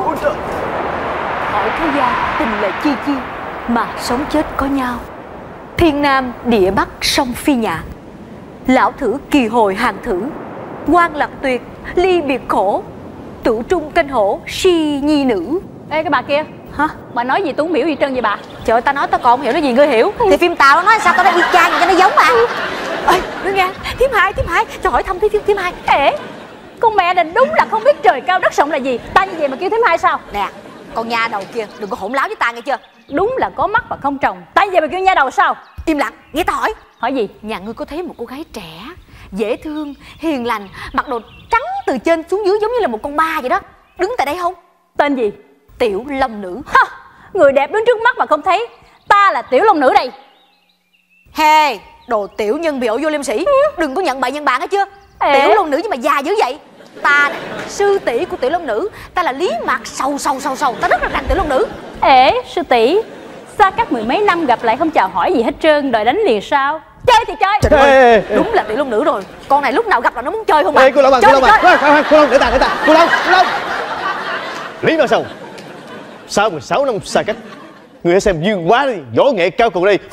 Hỏi thế gian tình là chi chi mà sống chết có nhau. Thiên Nam địa Bắc sông Phi Nhạn, lão thử kỳ hồi hàng thử. Quan lạc tuyệt ly biệt khổ, tự trung canh hổ si nhi nữ. Ê cái bà kia, hả? Bà nói gì tôi không hiểu gì trơn vậy bà? Trời ơi, ta nói tao còn không hiểu nó gì ngươi hiểu. Thì phim Tàu nó nói sao tao nói y chang vậy cho nó giống mà. Ê, ngươi nghe, thím hai, cho hỏi thăm thím hai. Ê, con mẹ này đúng là không biết trời cao đất rộng là gì. Ta như vậy mà kêu thím hai sao? Nè, con nha đầu kia, đừng có hỗn láo với ta nghe chưa? Đúng là có mắt và không trồng. Ta như vậy mà kêu nha đầu sao? Im lặng, nghe ta hỏi. Hỏi gì? Nhà ngươi có thấy một cô gái trẻ, dễ thương, hiền lành, mặc đồ trắng từ trên xuống dưới giống như là một con ma vậy đó, đứng tại đây không? Tên gì? Tiểu Long Nữ. Ha, người đẹp đứng trước mắt mà không thấy. Ta là Tiểu Long Nữ đây. Hey, đồ tiểu nhân biểu vô liêm sĩ. Đừng có nhận bậy nhận bạn hết chưa? Tiểu Long Nữ nhưng mà già dữ vậy. Ta này, sư tỷ của Tiểu Long Nữ. Ta là Lý Mạc Sầu. Ta rất là rành Tiểu Long Nữ. Ê, sư tỷ, xa cách mười mấy năm gặp lại không chào hỏi gì hết trơn, đòi đánh liền sao? Chơi thì chơi. Trời, đúng là Tiểu Long Nữ rồi. Con này lúc nào gặp là nó muốn chơi không à? Cô Long à, cô Long à. Cô Long, để ta. Cô Long. Lý Mạc Sầu, sau 16 năm xa cách, người hãy xem Dương Quá đi, võ nghệ cao cường đây.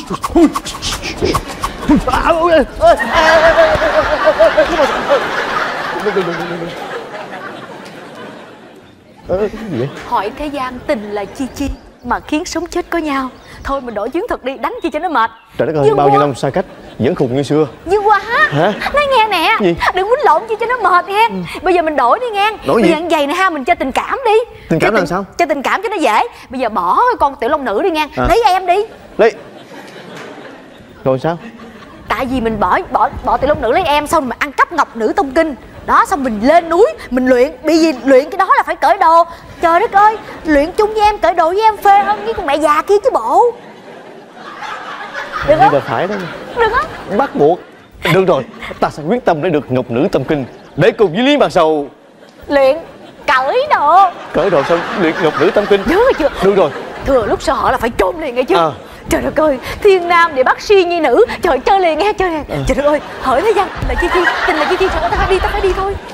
Gì vậy? Hỏi thế gian tình là chi chi mà khiến sống chết có nhau. Thôi mình đổi chiến thuật đi, đánh chi cho nó mệt. Trời đất ơi, bao nhiêu năm xa cách vẫn khùng như xưa. Dương Quá hả? Nói nghe nè. Gì? Đừng quýnh lộn chi cho nó mệt nghe. Bây giờ mình đổi đi nghe. Đổi gì? Bây giờ vậy nè ha, mình cho tình cảm đi. Tình cảm là sao? Cho tình cảm cho nó dễ. Bây giờ bỏ con Tiểu Long Nữ đi nghe. Lấy em đi. Lấy. Rồi sao? Tại vì mình bỏ Tiểu Long Nữ lấy em, xong mình ăn cắp ngọc nữ tông kinh. Đó, xong mình lên núi mình luyện. Bởi vì luyện cái đó là phải cởi đồ. Trời đất ơi, luyện chung với em, cởi đồ với em phê hơn với con mẹ già kia chứ bộ. Được không? Phải đó. Được không? Bắt buộc. Được rồi, ta sẽ quyết tâm để được ngọc nữ tâm kinh, để cùng với Lý Mạc Sầu luyện cởi đồ. Cởi đồ xong luyện ngọc nữ tâm kinh. Nhớ rồi chưa? Được rồi. Thừa lúc sợ là phải chôn liền nghe chưa? Trời đất ơi, thiên nam địa bắc si nhi nữ. Trời, chơi liền nghe, chơi liền. Trời đất ơi, hỏi thế gian là chi chi, tình là chi chi. Trời ơi, ta phải đi thôi.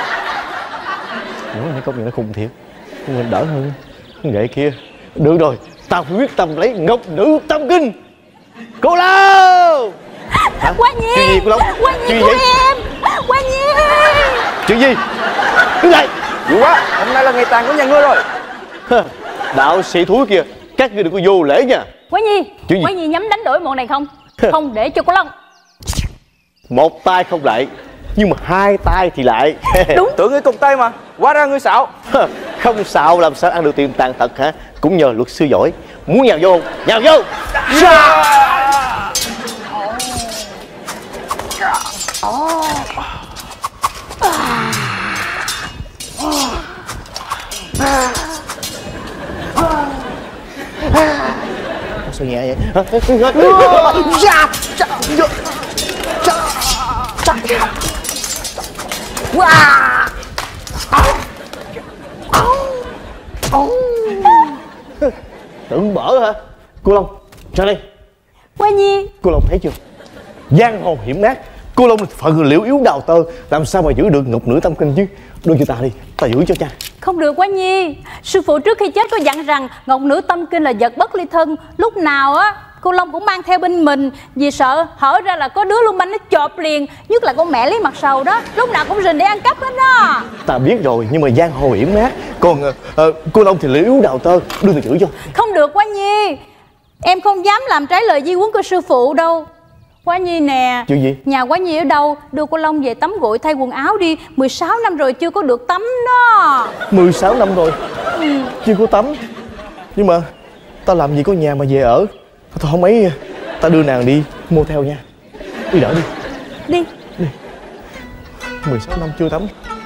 Nói công nhận nó khùng thiệt, nhưng đỡ hơn vậy kia. Được rồi, tao phải quyết tâm lấy ngọc nữ tâm kinh. Cô Long. Quá Nhi. Chuyện gì cô Long? Quá Nhi của em. Quá Nhi. Chuyện gì? Đứng dậy. Dữ quá, hôm nay là ngày tàn của nhà ngươi rồi. Đạo sĩ thúi kia, các ngươi đừng có vô lễ nha. Quá Nhi, Quá Nhi nhắm đánh đổi môn này không? Không để cho cô Long. Một tay không lại, nhưng mà hai tay thì lại. Đúng. Tưởng ngươi cùng tay mà, hóa ra ngươi xạo. Không xạo làm sao ăn được tiền tàn tật hả? Cũng nhờ luật sư giỏi. Muốn nhào vô không? Nhào vô. Sao nhẹ vậy? Tưởng bở hả? Cô Long, ra đây. Quá Nhi. Cô Long thấy chưa? Giang hồ hiểm ác, cô Long là phận liễu yếu đào tơ, làm sao mà giữ được ngọc nữ tâm kinh chứ? Đưa cho ta đi, ta giữ cho cha. Không được Quá Nhi. Sư phụ trước khi chết có dặn rằng ngọc nữ tâm kinh là vật bất ly thân. Lúc nào á cô Long cũng mang theo bên mình, vì sợ hở ra là có đứa lưu manh nó chộp liền. Nhất là con mẹ Lý Mạc Sầu đó, lúc nào cũng rình để ăn cắp hết đó. Ta biết rồi, nhưng mà giang hồ hiểm ác, còn cô Long thì liễu yếu đào tơ, đưa tôi chửi cho. Không được Quá Nhi, em không dám làm trái lời di huấn của sư phụ đâu. Quá Nhi nè. Chuyện gì? Nhà Quá Nhi ở đâu? Đưa cô Long về tắm gội thay quần áo đi. 16 năm rồi chưa có được tắm đó. 16 năm rồi chưa có tắm. Nhưng mà tao làm gì có nhà mà về ở. Tao không ấy. Tao đưa nàng đi mua theo nha. Đi đỡ đi. Đi. 16 năm chưa tắm.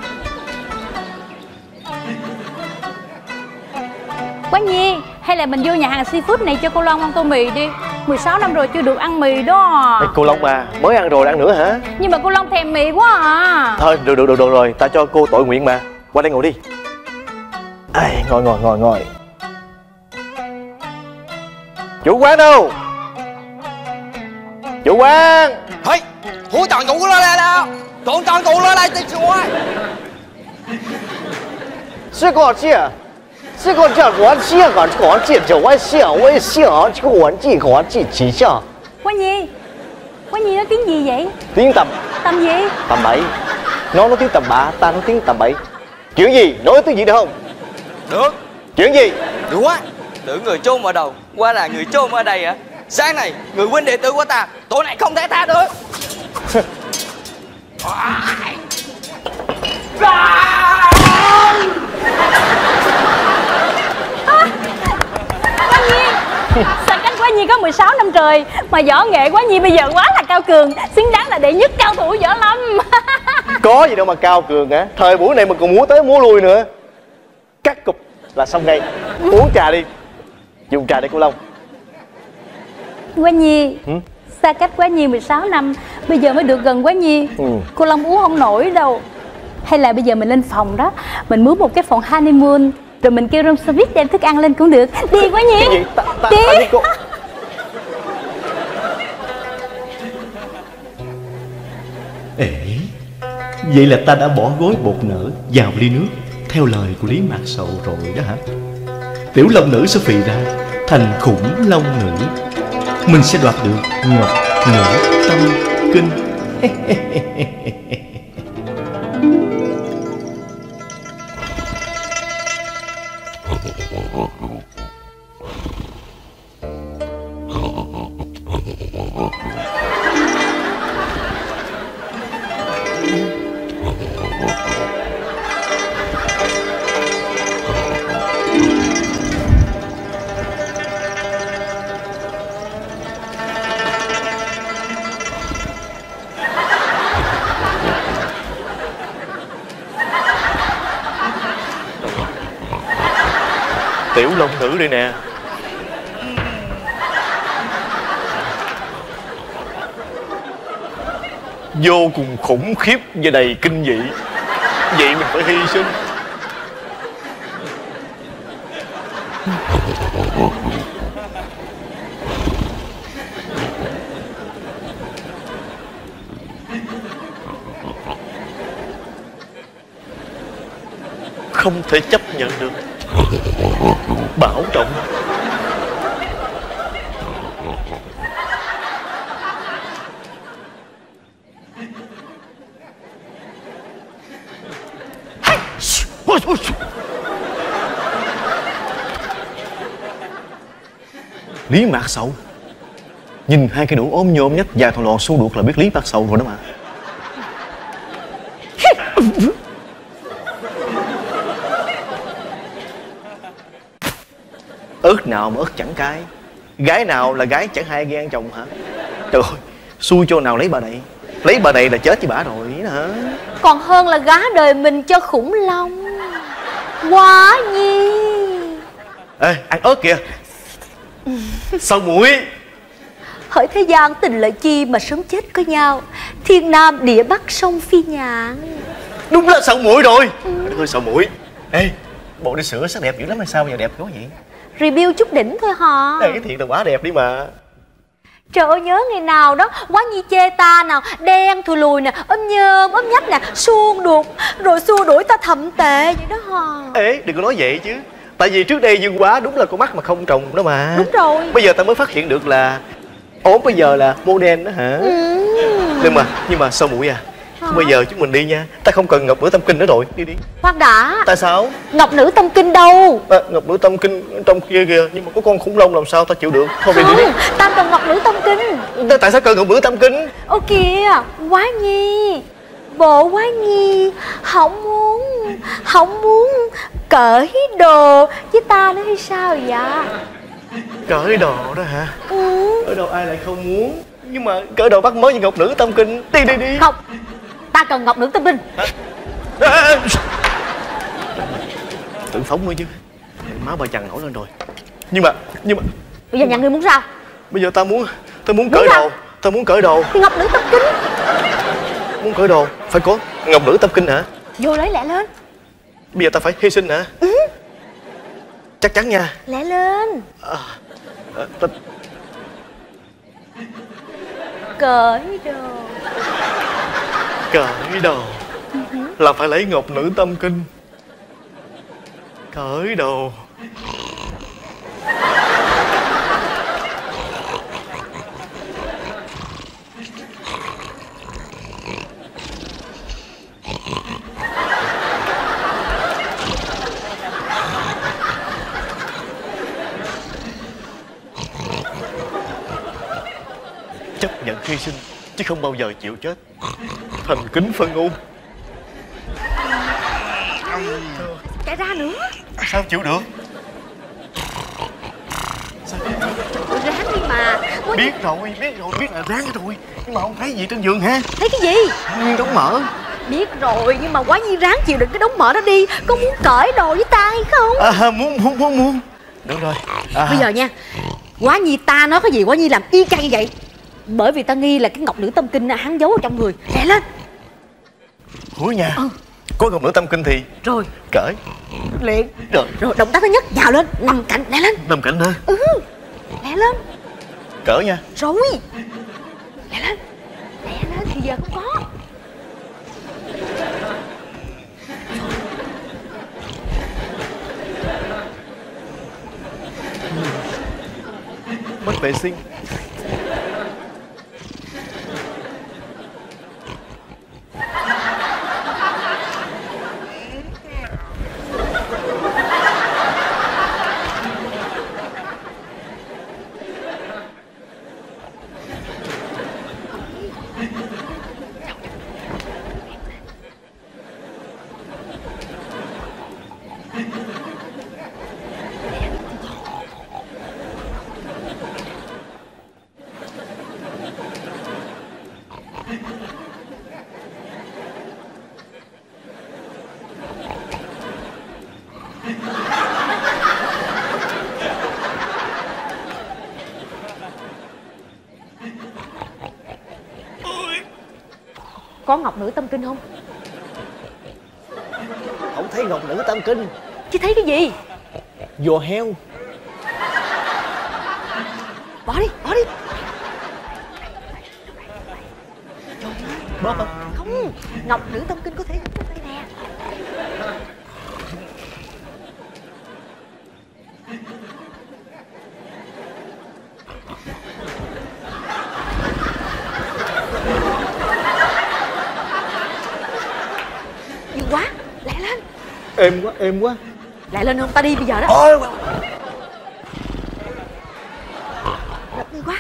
Quá Nhi, hay là mình vô nhà hàng seafood này cho cô Long ăn tô mì đi. 16 năm rồi chưa được ăn mì đó. Cô Long mà, mới ăn rồi ăn nữa hả? Nhưng mà cô Long thèm mì quá à. Thôi được rồi, ta cho cô tội nguyện mà. Qua đây ngồi đi. Ai, ngồi. Chủ quán đâu? Chủ quán. Hey, hủ toàn cụ nó lên đâu? Toàn cụ nó lên đi chú ơi. 是给我借，是给我借国际啊，给我借九万线，我也信啊，这个给我寄几下。 Quá Nhi nói tiếng gì vậy? Tiếng tầm. Tầm gì? Tầm bậy. Nó nói tiếng tầm bạ, ta nói tiếng tầm bậy. Chuyện gì? Nói tiếng gì được không? Được. Chuyện gì? Được quá. Tưởng người chôn ở đầu, qua là người chôn ở đây hả? Sáng này, người huynh đệ tử của ta, tội này không thể tha được. Quá Nhi, sao cách Quá Nhi có 16 năm trời mà võ nghệ Quá Nhi bây giờ quá là cao cường, xứng đáng là đệ nhất cao thủ võ lâm. Có gì đâu mà cao cường hả? Thời buổi này mà còn múa tới múa lui nữa. Cắt cục là xong ngay. Uống trà đi. Dùng trà để cô Long. Quá Nhi, xa cách Quá Nhi 16 năm, bây giờ mới được gần Quá Nhi. Cô Long uống không nổi đâu. Hay là bây giờ mình lên phòng đó, mình mướn một cái phòng honeymoon, rồi mình kêu room service đem thức ăn lên cũng được. Đi Quá Nhi. Cái gì? Đi. Ta đi cô. Ê, vậy là ta đã bỏ gối bột nở vào ly nước theo lời của Lý Mạc Sầu rồi đó hả? Tiểu long nữ sẽ phì ra thành khủng long nữ. Mình sẽ đoạt được ngọc nữ tâm kinh. Tiểu long nữ đây nè. Vô cùng khủng khiếp và đầy kinh dị. Vậy mình phải hy sinh. Không thể chấp nhận được. Bảo trọng. Lý Mạc Sầu. Nhìn hai cái nụ ốm nhôm nhách dài thò lò xu đuột là biết Lý Mạc Sầu rồi đó mà. Ớt nào mà ớt chẳng cái. Gái nào là gái chẳng hai ghen chồng hả? Trời ơi, xui cho nào lấy bà này. Lấy bà này là chết với bả rồi đó hả? Còn hơn là gá đời mình cho khủng long. Quá Nhi. Ê, ăn ớt kìa. Sao muội? Hỡi thế gian tình lợi chi mà sống chết có nhau, thiên nam địa bắc sông phi nhạn. Đúng là sao muội rồi. Trời ơi, sao muội. Ê, bộ đi sửa sắc đẹp dữ lắm hay sao giờ đẹp quá vậy? Review chút đỉnh thôi hả? Cái thiện là quá đẹp đi mà. Trời ơi, nhớ ngày nào đó Quá Nhi chê ta nào đen thùi lùi nè, ốm nhơm ốm nhách nè, suông đục, rồi xua đuổi ta thậm tệ vậy đó hả? Ê, đừng có nói vậy chứ. Tại vì trước đây Dương Quá đúng là con mắt mà không trồng đó mà. Đúng rồi. Bây giờ ta mới phát hiện được là ốm bây giờ là model đó hả? Nhưng mà sao muội à, Bây giờ chúng mình đi nha. Ta không cần ngọc nữ tâm kinh nữa rồi. Đi đi. Khoan đã. Tại sao? Ngọc nữ tâm kinh đâu? Ngọc nữ tâm kinh trong kia kìa. Nhưng mà có con khủng long làm sao ta chịu được. Thôi không, đi đi. ta cần ngọc nữ tâm kinh. Tại sao cần ngọc nữ tâm kinh? Ô kìa, Quá Nhi. Bộ Quá Nhi không muốn cởi đồ với ta nữa hay sao vậy? Cởi đồ đó hả? Cởi đồ ai lại không muốn. Nhưng mà cởi đồ bắt mới như ngọc nữ tâm kinh. Đi đi đi. Không, ta cần ngọc nữ tâm kinh. Tự phóng nữa chứ. Má bà chằn nổi lên rồi. Nhưng mà bây giờ nhận người muốn sao? Bây giờ ta muốn cởi đồ. Ta muốn cởi đồ. Thì ngọc nữ tâm kinh. Muốn cởi đồ phải có ngọc nữ tâm kinh hả? Vô lấy lẹ lên. Bây giờ ta phải hy sinh hả? Chắc chắn nha. Lẹ lên. Cởi đồ. Cởi đồ là phải lấy ngọc nữ tâm kinh. Cởi đồ. Chấp nhận hy sinh chứ không bao giờ chịu chết. Thành kính phân ôn. Chạy ra nữa. Sao chịu được? Ráng đi mà. Biết là ráng rồi. Nhưng mà không thấy gì trên giường ha? Thấy cái gì? Nguyên đống mỡ. Biết rồi, nhưng mà Quá Nhi ráng chịu đựng cái đống mỡ đó đi. Có muốn cởi đồ với ta hay không? Muốn. Được rồi. Bây giờ nha, Quá Nhi ta nói cái gì Quá Nhi làm y chang như vậy. Bởi vì ta nghi là cái ngọc nữ tâm kinh hắn giấu ở trong người. Lẹ lên. Hủi nha. Có ngọc nữ tâm kinh thì rồi cởi liền. Rồi động tác thứ nhất, nhào lên, nằm cạnh. Lẹ lên. Nằm cạnh hả? Lẹ lên. Cởi nha. Rồi. Lẹ lên thì giờ không có. Mất vệ sinh. Có ngọc nữ tâm kinh không? Không thấy ngọc nữ tâm kinh. Chứ thấy cái gì? Giò heo. Bỏ đi. Bóp không? Không, ngọc nữ tâm kinh có thể đây nè. Nhiều quá, lẹ lên. Êm quá. Lẹ lên không, ta đi bây giờ đó. Ôi. Nhiều quá.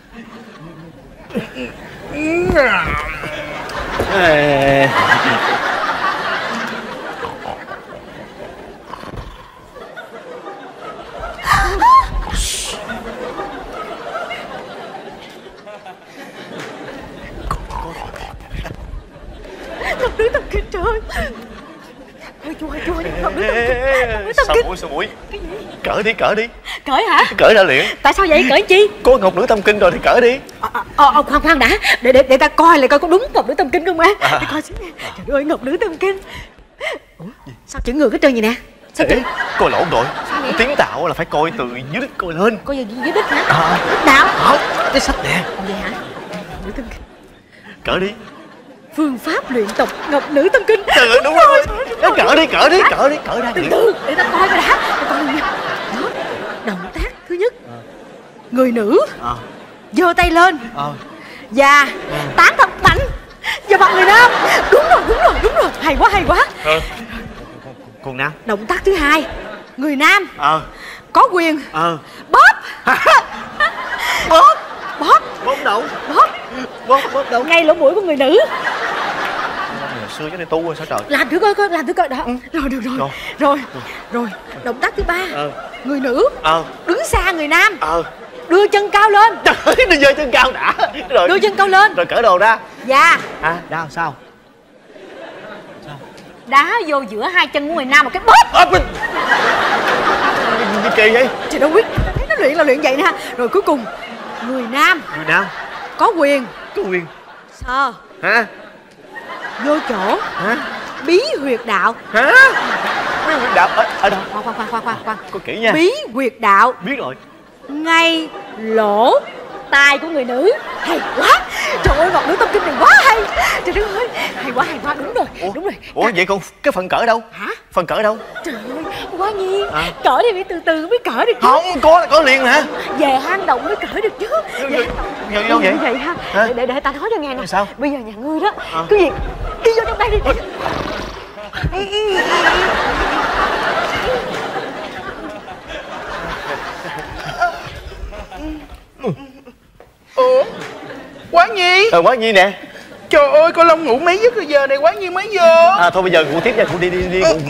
Ngọc nữ tâm kinh, trời ơi. Chua ngọc nữ tâm kinh. Sao mũi Cởi đi. Cởi hả? Cởi ra liền. Tại sao vậy? Cởi chi? Có ngọc nữ tâm kinh rồi thì cởi đi. Khoan đã. Để ta coi lại coi có đúng ngọc nữ tâm kinh không má. Để coi xíu nha. Trời ơi, ngọc nữ tâm kinh. Ủa, sao chữ người cái trơn vậy nè? Sao chữ? Coi lộn rồi. Tiếng tạo là phải coi từ dưới đít coi lên. Coi dưới đít hả? Đít nào? Không, cái sách nè. Vậy hả? Ngọc nữ tâm kinh. Cởi đi. Phương pháp luyện tập ngọc nữ tâm kinh. Trời ơi, đúng rồi. Cởi đi. Cởi ra. Từ từ, để ta coi coi đã. Đó, động tác thứ nhất. Người nữ giơ tay lên và tán thật mạnh. Giùm mặt người nam. Đúng rồi. Hay quá. Còn nam. Động tác thứ hai, người nam có quyền bóp đậu ngay lỗ mũi của người nữ. Xưa chứ này tu rồi sao trời. Làm thử coi đó. Rồi được rồi. Động tác thứ ba, người nữ đứng xa người nam, đưa chân cao lên. Trời ơi, đưa chân cao đã rồi. Đưa chân cao lên rồi cởi đồ ra. Dạ. Đá sao? Đá vô giữa hai chân của người nam một cái bóp. Gì kỳ vậy? Chị đâu biết, thấy nó luyện là luyện vậy nè. Rồi cuối cùng người nam có quyền sờ vô chỗ bí huyệt đạo. Hả? Bí huyệt đạo ở đâu? Khoan. Có kỹ nha. Bí huyệt đạo. Biết rồi. Ngay lỗ tai của người nữ. Hay quá. Trời ơi, ngọc nữ tâm kinh này quá hay. Trời đất ơi, hay quá. Đúng rồi. Ủa vậy còn cái phần cỡ đâu? Hả? Phần cỡ đâu? Trời ơi, quá nhiên. Cởi thì phải từ mới cởi được chứ. Không có liền hả? Về hang động mới cởi được chứ. Vô vậy? Vậy ha. Để ta nói cho nghe nè. Sao? Bây giờ nhà ngươi đó cứ việc đi vô trong đây đi. Ủa, Quán Nhi. Quán Nhi nè. Trời ơi, con Long ngủ mấy giấc rồi giờ này Quán Nhi mới vô. Thôi bây giờ ngủ tiếp nha, ngủ đi.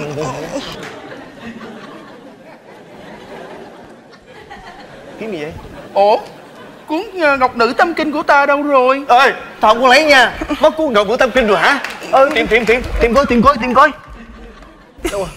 Kiếm gì vậy? Ủa, cuốn Ngọc Nữ Tâm Kinh của ta đâu rồi? Ơi, tao không có lấy nha. Mất cuốn Ngọc Nữ Tâm Kinh rồi hả? Tìm coi. Đâu rồi?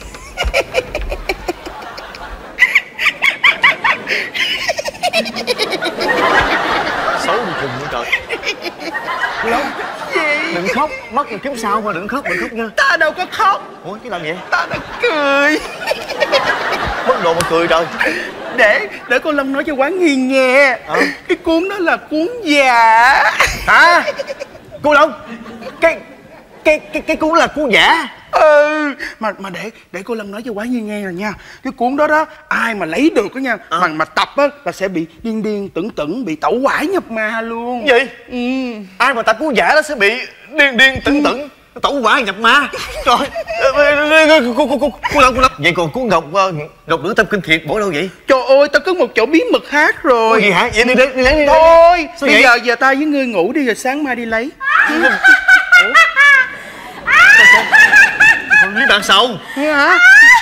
Xấu đi cùng nữa trời. Long, đừng khóc, mất rồi kiếm sao mà đừng khóc nha. Ta đâu có khóc. Ủa chứ làm vậy? Ta đã cười. Mất đồ mà cười trời. Để con Long nói cho Quán Nhi nghe. Cái cuốn đó là cuốn giả. Hả? Cô Long, cái cuốn là cuốn giả. Mà để cô Long nói cho Quán Nhi nghe rồi nha. Cái cuốn đó ai mà lấy được đó nha, mà tập á là sẽ bị điên tưởng bị tẩu hỏa nhập ma luôn. Gì? Ai mà tập cuốn giả đó sẽ bị điên tưởng tẩu hỏa nhập ma. Trời. Cô Long. Vậy còn cuốn Ngọc Nữ Tâm Kinh thiệt bổ đâu vậy? Trời ơi, tao có một chỗ bí mật khác rồi. Ủa gì hả? Vậy đi lấy. Thôi, bây giờ ta với ngươi ngủ đi rồi sáng mai đi lấy. Còn với bạn sầu hả?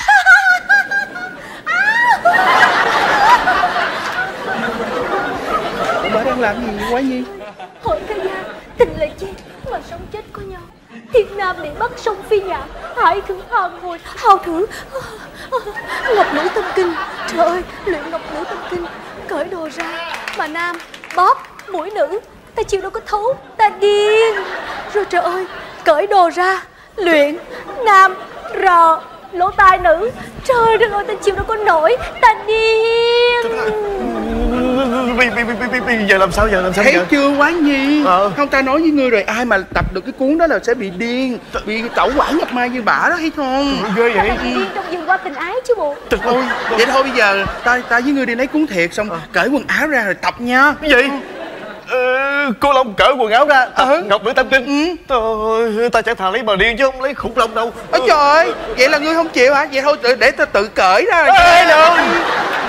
Bà đang làm gì Quán Nhi? Hỏi ca gia, tình là chi mà sống chết có nhau. Thiên nam bị bắt sông phi nhạ, hải thử hòn hồi hào thử Ngọc Nữ Tâm Kinh. Trời ơi, luyện Ngọc Nữ Tâm Kinh, cởi đồ ra mà nam bóp mũi nữ, ta chịu đâu có thấu, ta điên. Rồi trời ơi, cởi đồ ra luyện nam rờ lỗ tai nữ, trời đất ơi, ta chịu đâu có nổi, ta điên. Bây giờ làm sao thấy chưa Quán Nhi? Không, ta nói với ngươi rồi, ai mà tập được cái cuốn đó là sẽ bị điên, bị tẩu hỏa nhập ma như bả đó, thấy không? Ghê vậy. Điên trong vườn qua tình ái chứ bộ. Thôi vậy thôi, bây giờ ta với ngươi đi lấy cuốn thiệt xong cởi quần áo ra rồi tập nha. Cái gì? Cô Long cởi quần áo ra tập Ngọc Nữ Tâm Kinh. Trời, ta chẳng thà lấy bà điên chứ không lấy khủng long đâu. Ôi trời ơi, vậy là ngươi không chịu hả? Vậy thôi để ta tự cởi ra rồi. Ê, đừng.